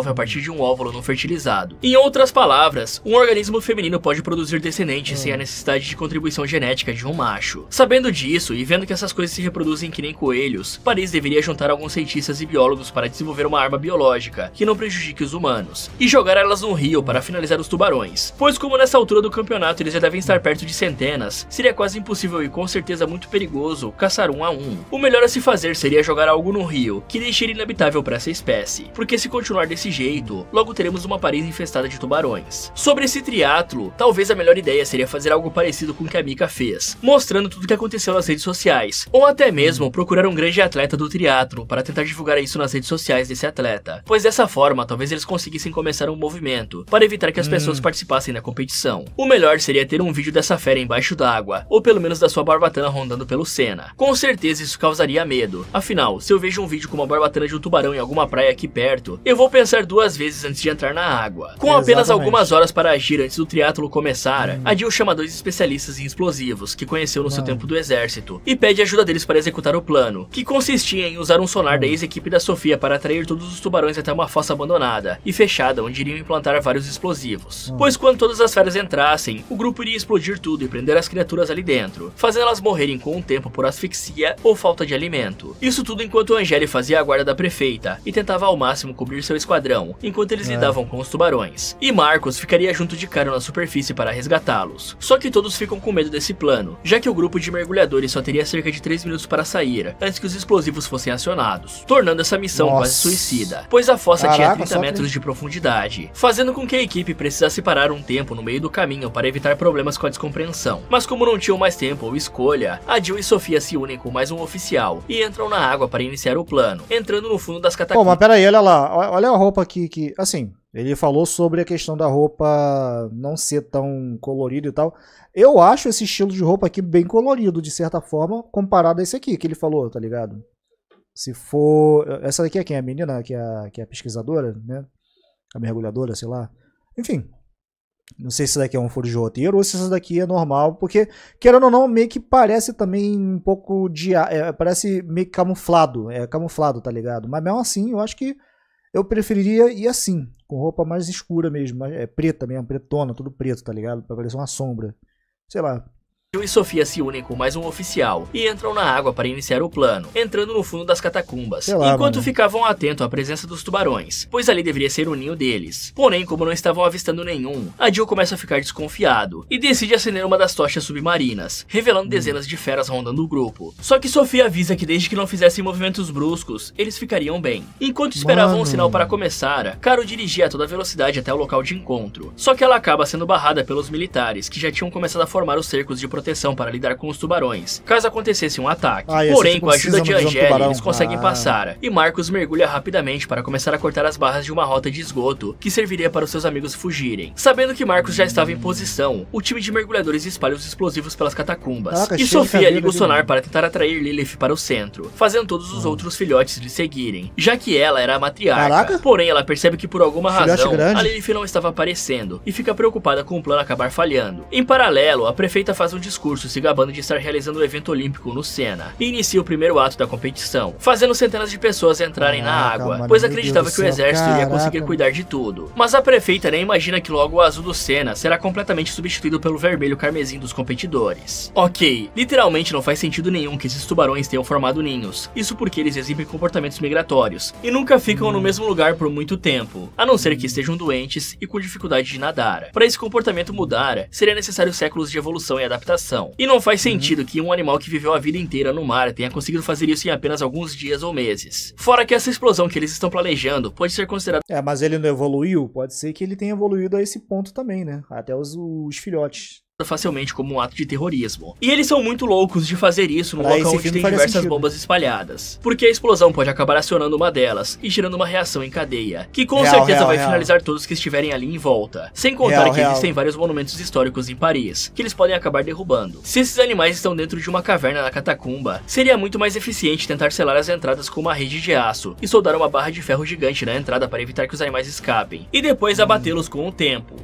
de um óvulo não fertilizado. Em outras palavras, um organismo feminino pode produzir descendentes hum. sem a necessidade de contribuição genética de um macho. Sabendo disso e vendo que essas coisas se reproduzem que nem coelhos, Paris deveria juntar alguns cientistas e biólogos para desenvolver uma arma biológica que não prejudique os humanos, e jogar elas no rio para finalizar os tubarões. Pois como nessa altura do campeonato eles já devem estar perto de centenas, seria quase impossível e com certeza muito perigoso caçar um a um. O melhor a se fazer seria jogar algo no rio, que deixe ele inabitável para essa espécie, porque se continuar desse jeito, logo teremos uma Paris infestada de tubarões. Sobre esse triatlo, talvez a melhor ideia seria fazer algo parecido com o que a Mika fez, mostrando tudo o que aconteceu nas redes sociais, ou até mesmo procurar um grande atleta do triatlo para tentar divulgar isso nas redes sociais desse atleta, pois dessa forma talvez eles conseguissem começar um movimento para evitar que as pessoas hum. participassem da competição. O melhor seria ter um vídeo dessa fera embaixo d'água, ou pelo menos da sua barbatana rondando pelo Senna. Com certeza isso causaria medo, afinal, se eu vejo um vídeo com uma barbatana de um tubarão em alguma praia aqui perto, eu vou pensar duas vezes antes de entrar na água. Com Exatamente. apenas algumas horas para agir antes do triatlo começar, hum. a Jill chama dois especialistas em explosivos que conheceu no Não. seu tempo do exército e pede ajuda deles para executar o plano, que consistia em usar um sonar hum. da ex-equipe da Sofia para atrair todos os tubarões até uma fossa abandonada e fechada onde iriam implantar vários explosivos. Hum. Pois quando todas as feras entrassem, o grupo iria explodir tudo e prender as criaturas ali dentro, fazendo elas morrerem com o tempo por asfixia ou falta de alimento. Isso tudo enquanto Angélica fazia a guarda da prefeita e tentava ao máximo cobrir seu esquadrão, enquanto eles é. lidavam com os tubarões. E Marcos ficaria junto de Caro na superfície para resgatá-los. Só que todos ficam com medo desse plano, já que o grupo de mergulhadores só teria cerca de três minutos para sair, antes que os explosivos fossem acionados, tornando essa missão Nossa. quase suicida, pois a fossa Caraca, tinha trinta metros de profundidade, fazendo com que a equipe precisasse parar um tempo no meio do caminho para evitar problemas com a descompreensão. Mas como não tinham mais tempo ou escolha, a Jill e Sofia se unem com mais um oficial e entram na água para iniciar o plano, entrando no fundo das catacumbas. Pô, mas peraí, olha lá, olha a roupa aqui, que, assim, ele falou sobre a questão da roupa não ser tão colorida e tal. Eu acho esse estilo de roupa aqui bem colorido, de certa forma, comparado a esse aqui que ele falou, tá ligado? Se for... Essa daqui é quem? A menina, que é a, que é a pesquisadora, né? A mergulhadora, sei lá. Enfim. Não sei se essa daqui é um furo de roteiro ou se essa daqui é normal, porque, querendo ou não, meio que parece também um pouco de... É, parece meio camuflado, é camuflado, tá ligado? Mas mesmo assim, eu acho que eu preferiria ir assim, com roupa mais escura mesmo, mais, é preta mesmo, pretona, tudo preto, tá ligado? Pra parecer uma sombra. Sei lá. Jill e Sofia se unem com mais um oficial e entram na água para iniciar o plano, entrando no fundo das catacumbas, lá, enquanto mano. ficavam atentos à presença dos tubarões, pois ali deveria ser o ninho deles. Porém, como não estavam avistando nenhum, a Jill começa a ficar desconfiado e decide acender uma das tochas submarinas, revelando hum. dezenas de feras rondando o grupo. Só que Sofia avisa que desde que não fizessem movimentos bruscos, eles ficariam bem. Enquanto esperavam mano. um sinal para começar, Caro dirigia a toda velocidade até o local de encontro. Só que ela acaba sendo barrada pelos militares, que já tinham começado a formar os cercos de proteção proteção para lidar com os tubarões, caso acontecesse um ataque. Ah, Porém, com a ajuda de Angélica, eles conseguem ah. passar, e Marcos mergulha rapidamente para começar a cortar as barras de uma rota de esgoto, que serviria para os seus amigos fugirem. Sabendo que Marcos já estava em posição, o time de mergulhadores espalha os explosivos pelas catacumbas, Caraca, e Sofia liga o sonar para tentar atrair Lilith para o centro, fazendo todos os hum. outros filhotes lhe seguirem, já que ela era a matriarca. Caraca. Porém, ela percebe que por alguma Filhote razão, grande. a Lilith não estava aparecendo, e fica preocupada com o plano acabar falhando. Em paralelo, a prefeita faz um discurso se gabando de estar realizando o evento olímpico no Senna, e inicia o primeiro ato da competição, fazendo centenas de pessoas entrarem Caraca, na água, mano, pois acreditava que o exército Caraca. iria conseguir cuidar de tudo. Mas a prefeita nem imagina que logo o azul do Senna será completamente substituído pelo vermelho carmesim dos competidores. Ok, literalmente não faz sentido nenhum que esses tubarões tenham formado ninhos, isso porque eles exibem comportamentos migratórios, e nunca ficam hum. no mesmo lugar por muito tempo, a não ser que estejam doentes e com dificuldade de nadar. Para esse comportamento mudar, seria necessário séculos de evolução e adaptação, e não faz sentido uhum. que um animal que viveu a vida inteira no mar tenha conseguido fazer isso em apenas alguns dias ou meses. Fora que essa explosão que eles estão planejando pode ser considerada... É, mas ele não evoluiu? Pode ser que ele tenha evoluído a esse ponto também, né? Até os, os filhotes. facilmente como um ato de terrorismo. E eles são muito loucos de fazer isso num local onde tem diversas sentido. bombas espalhadas, porque a explosão pode acabar acionando uma delas e gerando uma reação em cadeia, que com real, certeza real, vai real. finalizar todos que estiverem ali em volta, sem contar real, que real. existem vários monumentos históricos em Paris, que eles podem acabar derrubando. Se esses animais estão dentro de uma caverna na catacumba, seria muito mais eficiente tentar selar as entradas com uma rede de aço e soldar uma barra de ferro gigante na entrada para evitar que os animais escapem, e depois abatê-los com o tempo.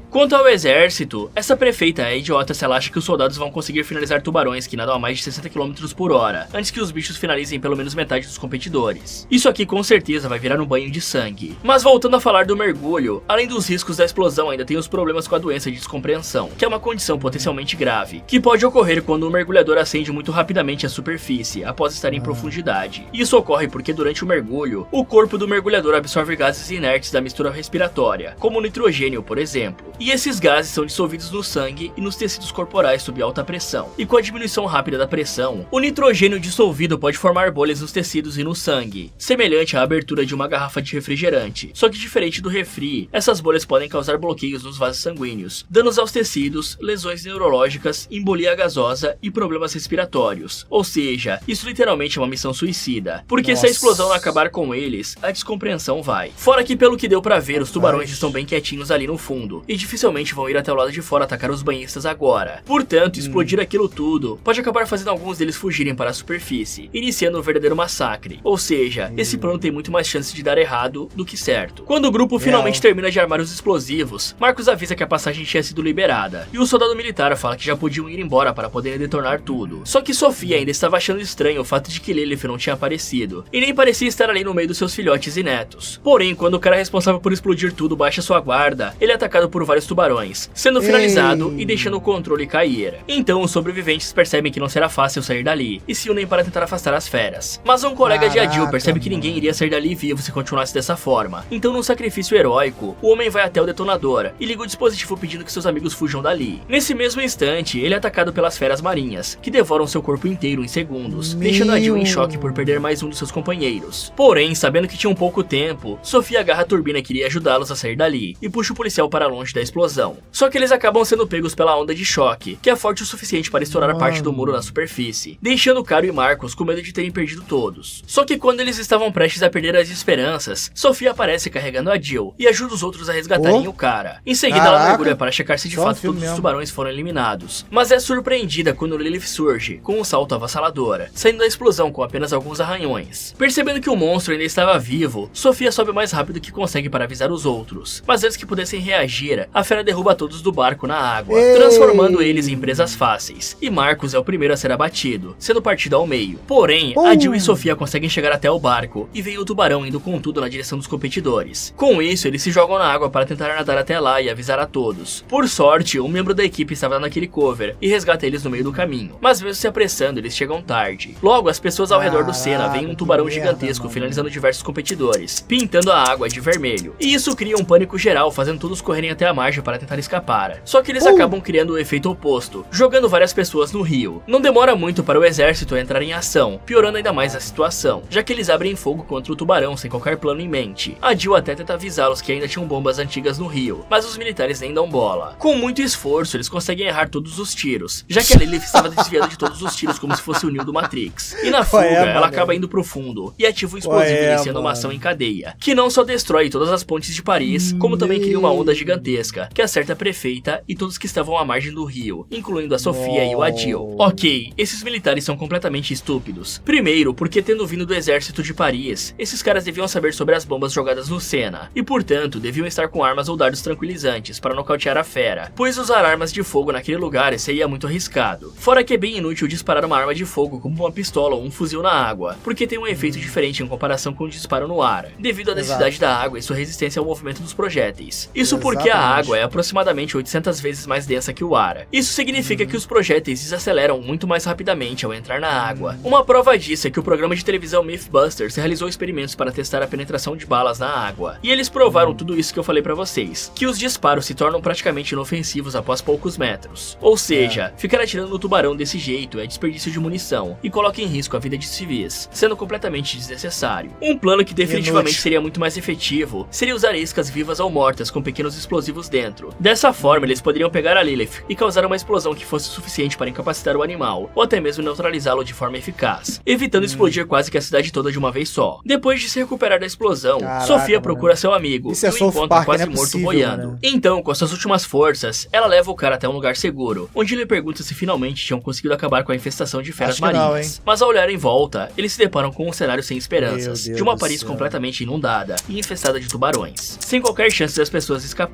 Quanto ao exército, essa prefeita é idiota se ela acha que os soldados vão conseguir finalizar tubarões que nadam a mais de sessenta quilômetros por hora, antes que os bichos finalizem pelo menos metade dos competidores. Isso aqui com certeza vai virar um banho de sangue. Mas voltando a falar do mergulho, além dos riscos da explosão, ainda tem os problemas com a doença de descompreensão, que é uma condição potencialmente grave, que pode ocorrer quando o mergulhador acende muito rapidamente a superfície, após estar em profundidade. Isso ocorre porque durante o mergulho, o corpo do mergulhador absorve gases inertes da mistura respiratória, como o nitrogênio, por exemplo. E esses gases são dissolvidos no sangue e nos tecidos corporais sob alta pressão. E com a diminuição rápida da pressão, o nitrogênio dissolvido pode formar bolhas nos tecidos e no sangue, semelhante à abertura de uma garrafa de refrigerante. Só que diferente do refri, essas bolhas podem causar bloqueios nos vasos sanguíneos, danos aos tecidos, lesões neurológicas, embolia gasosa e problemas respiratórios. Ou seja, isso literalmente é uma missão suicida, porque Nossa. se a explosão não acabar com eles, a descompreensão vai. Fora que pelo que deu pra ver, os tubarões estão bem quietinhos ali no fundo, e dificilmente vão ir até o lado de fora atacar os banhistas agora. Portanto, hum. explodir aquilo tudo pode acabar fazendo alguns deles fugirem para a superfície, iniciando um verdadeiro massacre. Ou seja, hum. esse plano tem muito mais chance de dar errado do que certo. Quando o grupo finalmente termina de armar os explosivos, Marcos avisa que a passagem tinha sido liberada, e o soldado militar fala que já podiam ir embora para poderem detonar tudo. Só que Sofia ainda estava achando estranho o fato de que Lilith não tinha aparecido, e nem parecia estar ali no meio dos seus filhotes e netos. Porém, quando o cara responsável por explodir tudo baixa sua guarda, ele é atacado por vários tubarões, sendo finalizado Ei. e deixando o controle cair. Então os sobreviventes percebem que não será fácil sair dali, e se unem para tentar afastar as feras. Mas um colega Caraca, de Adil percebe que ninguém iria sair dali vivo se continuasse dessa forma. Então num sacrifício heróico, o homem vai até o detonador e liga o dispositivo pedindo que seus amigos fujam dali. Nesse mesmo instante, ele é atacado pelas feras marinhas, que devoram seu corpo inteiro em segundos, Meu. deixando Adil em choque por perder mais um dos seus companheiros. Porém, sabendo que tinham pouco tempo, Sofia agarra a turbina que iria ajudá-los a sair dali, e puxa o policial para longe da explosão. Só que eles acabam sendo pegos pela onda de choque, que é forte o suficiente para estourar Mano. a parte do muro na superfície, deixando Caro e Marcos com medo de terem perdido todos. Só que quando eles estavam prestes a perder as esperanças, Sofia aparece carregando a Jill e ajuda os outros a resgatarem oh. o cara. Em seguida Caraca. ela mergulha para checar se de Só fato todos mesmo. os tubarões foram eliminados, mas é surpreendida quando Lilith surge, com um salto avassalador, saindo da explosão com apenas alguns arranhões. Percebendo que o monstro ainda estava vivo, Sofia sobe o mais rápido que consegue para avisar os outros, mas antes que pudessem reagir, a fera derruba todos do barco na água, Ei. transformando eles em presas fáceis, e Marcos é o primeiro a ser abatido, sendo partido ao meio. Porém, uh. a Jill e Sofia conseguem chegar até o barco, e vem o tubarão indo com tudo na direção dos competidores. Com isso, eles se jogam na água para tentar nadar até lá e avisar a todos. Por sorte, um membro da equipe estava naquele cover, e resgata eles no meio do caminho, mas mesmo se apressando, eles chegam tarde. Logo, as pessoas ao redor do Senna veem um tubarão gigantesco merda, finalizando diversos competidores, pintando a água de vermelho. E isso cria um pânico geral, fazendo todos correrem até a margem para tentar escapar. Só que eles uh. acabam criando o efeito oposto, jogando várias pessoas no rio. Não demora muito para o exército entrar em ação, piorando ainda mais a situação, já que eles abrem fogo contra o tubarão sem qualquer plano em mente. A Jill até tenta avisá-los que ainda tinham bombas antigas no rio, mas os militares nem dão bola. Com muito esforço, eles conseguem errar todos os tiros, já que a Lilith estava desviada de todos os tiros como se fosse o Neo do Matrix. E na fuga, é, ela acaba indo pro fundo e ativa o explosivo, é, iniciando uma ação em cadeia, que não só destrói todas as pontes de Paris, como também cria uma onda gigantesca, que acerta a prefeita e todos que estavam à margem do rio, incluindo a Sofia oh. e o Adil. Ok, esses militares são completamente estúpidos. Primeiro, porque tendo vindo do exército de Paris, esses caras deviam saber sobre as bombas jogadas no Senna, e portanto, deviam estar com armas ou dardos tranquilizantes para nocautear a fera, pois usar armas de fogo naquele lugar seria muito arriscado. Fora que é bem inútil disparar uma arma de fogo como uma pistola ou um fuzil na água, porque tem um efeito diferente em comparação com o disparo no ar, devido à densidade Exato. da água e sua resistência ao movimento dos projéteis. Isso Exatamente. porque a água é aproximadamente oitocentas vezes mais densa que o ar. Isso significa uhum. que os projéteis desaceleram muito mais rapidamente ao entrar na água. Uma prova disso é que o programa de televisão Mythbusters realizou experimentos para testar a penetração de balas na água, e eles provaram uhum. tudo isso que eu falei pra vocês, que os disparos se tornam praticamente inofensivos após poucos metros. Ou seja, é. ficar atirando no tubarão desse jeito é desperdício de munição e coloca em risco a vida de civis, sendo completamente desnecessário. Um plano que definitivamente Inútil. seria muito mais efetivo seria usar iscas vivas ou mortas com pequenos explosivos dentro. Dessa forma, eles poderiam pegar a Lilith e causar uma explosão que fosse suficiente para incapacitar o animal, ou até mesmo neutralizá-lo de forma eficaz, evitando hum. explodir quase que a cidade toda de uma vez só. Depois de se recuperar da explosão, Caraca, Sofia procura mano. seu amigo Isso e é o encontra Park, quase é morto possível, boiando. Mano. Então, com suas últimas forças, ela leva o cara até um lugar seguro, onde ele pergunta se finalmente tinham conseguido acabar com a infestação de feras marinhas. Não, Mas ao olhar em volta, eles se deparam com um cenário sem esperanças, de uma Paris completamente inundada e infestada de tubarões, sem qualquer chance das pessoas escaparem.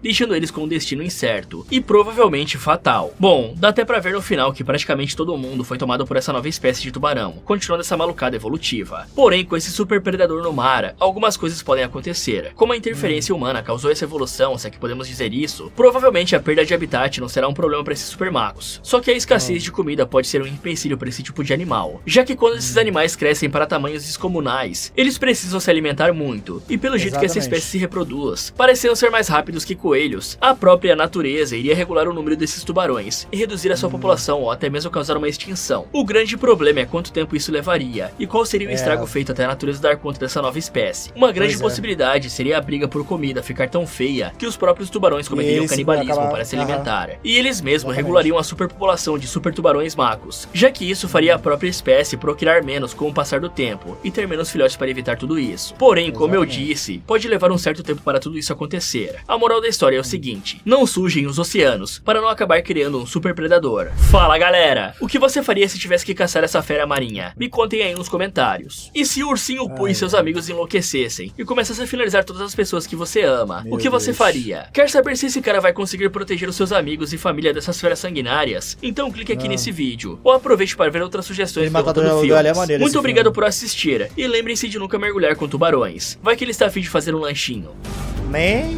deixando eles com um destino incerto e provavelmente fatal. Bom, dá até pra ver no final que praticamente todo mundo foi tomado por essa nova espécie de tubarão, continuando essa malucada evolutiva. Porém, com esse super predador no mar, algumas coisas podem acontecer. Como a interferência humana causou essa evolução, se é que podemos dizer isso, provavelmente a perda de habitat não será um problema para esses supermacos. Só que a escassez de comida pode ser um empecilho para esse tipo de animal, já que quando esses animais crescem para tamanhos descomunais, eles precisam se alimentar muito, e pelo jeito que essa espécie se reproduz, parecendo ser mais rápidos que coelhos, a própria natureza iria regular o número desses tubarões e reduzir a sua população ou até mesmo causar uma extinção. O grande problema é quanto tempo isso levaria e qual seria o estrago é. feito até a natureza dar conta dessa nova espécie. Uma grande pois possibilidade é. seria a briga por comida ficar tão feia que os próprios tubarões cometeriam canibalismo acabar... para se alimentar, uhum. e eles mesmos Exatamente. regulariam a superpopulação de super tubarões macos, já que isso faria a própria espécie procriar menos com o passar do tempo e ter menos filhotes para evitar tudo isso. Porém, Exatamente. como eu disse, pode levar um certo tempo para tudo isso acontecer. A moral da história é o seguinte: não sujem os oceanos para não acabar criando um super predador. Fala galera, o que você faria se tivesse que caçar essa fera marinha? Me contem aí nos comentários. E se o ursinho Pooh e seus amigos enlouquecessem e começassem a finalizar todas as pessoas que você ama, Meu o que Deus. você faria? Quer saber se esse cara vai conseguir proteger os seus amigos e família dessas feras sanguinárias? Então clique aqui ah. nesse vídeo, ou aproveite para ver outras sugestões do filme. É Muito obrigado filme. por assistir, e lembrem-se de nunca mergulhar com tubarões. Vai que ele está a fim de fazer um lanchinho. Man.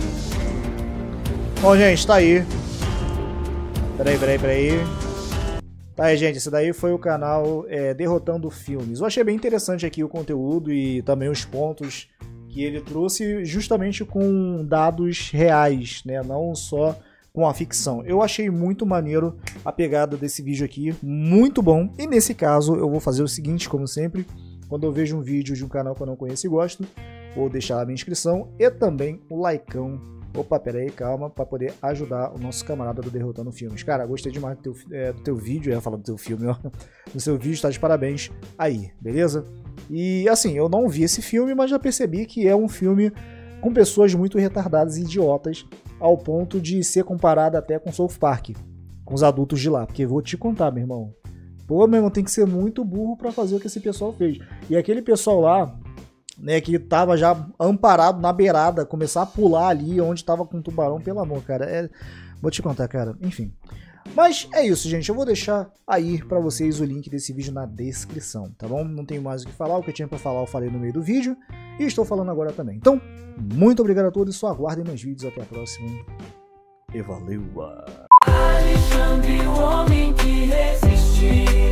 Bom, gente, tá aí. Peraí, peraí, peraí. Tá aí, gente, esse daí foi o canal é, Derrotando Filmes. Eu achei bem interessante aqui o conteúdo e também os pontos que ele trouxe justamente com dados reais, né? Não só com a ficção. Eu achei muito maneiro a pegada desse vídeo aqui, muito bom. E nesse caso eu vou fazer o seguinte, como sempre, quando eu vejo um vídeo de um canal que eu não conheço e gosto, vou deixar a minha inscrição e também o likeão. Opa, pera aí, calma, para poder ajudar o nosso camarada do Derrotando Filmes. Cara, gostei demais do teu, é, do teu vídeo, eu ia falar do teu filme, ó. Do seu vídeo, tá de parabéns aí, beleza? E assim, eu não vi esse filme, mas já percebi que é um filme com pessoas muito retardadas e idiotas, ao ponto de ser comparado até com South Park, com os adultos de lá. Porque vou te contar, meu irmão. Pô, meu irmão, tem que ser muito burro pra fazer o que esse pessoal fez. E aquele pessoal lá, né, que tava já amparado na beirada, começar a pular ali onde tava com o tubarão, pelo amor, cara. É... Vou te contar, cara. Enfim. Mas é isso, gente. Eu vou deixar aí pra vocês o link desse vídeo na descrição, tá bom? Não tenho mais o que falar. O que eu tinha pra falar eu falei no meio do vídeo. E estou falando agora também. Então, muito obrigado a todos. Só aguardem meus vídeos. Até a próxima. E valeu! Alexandre, o homem que resistiu.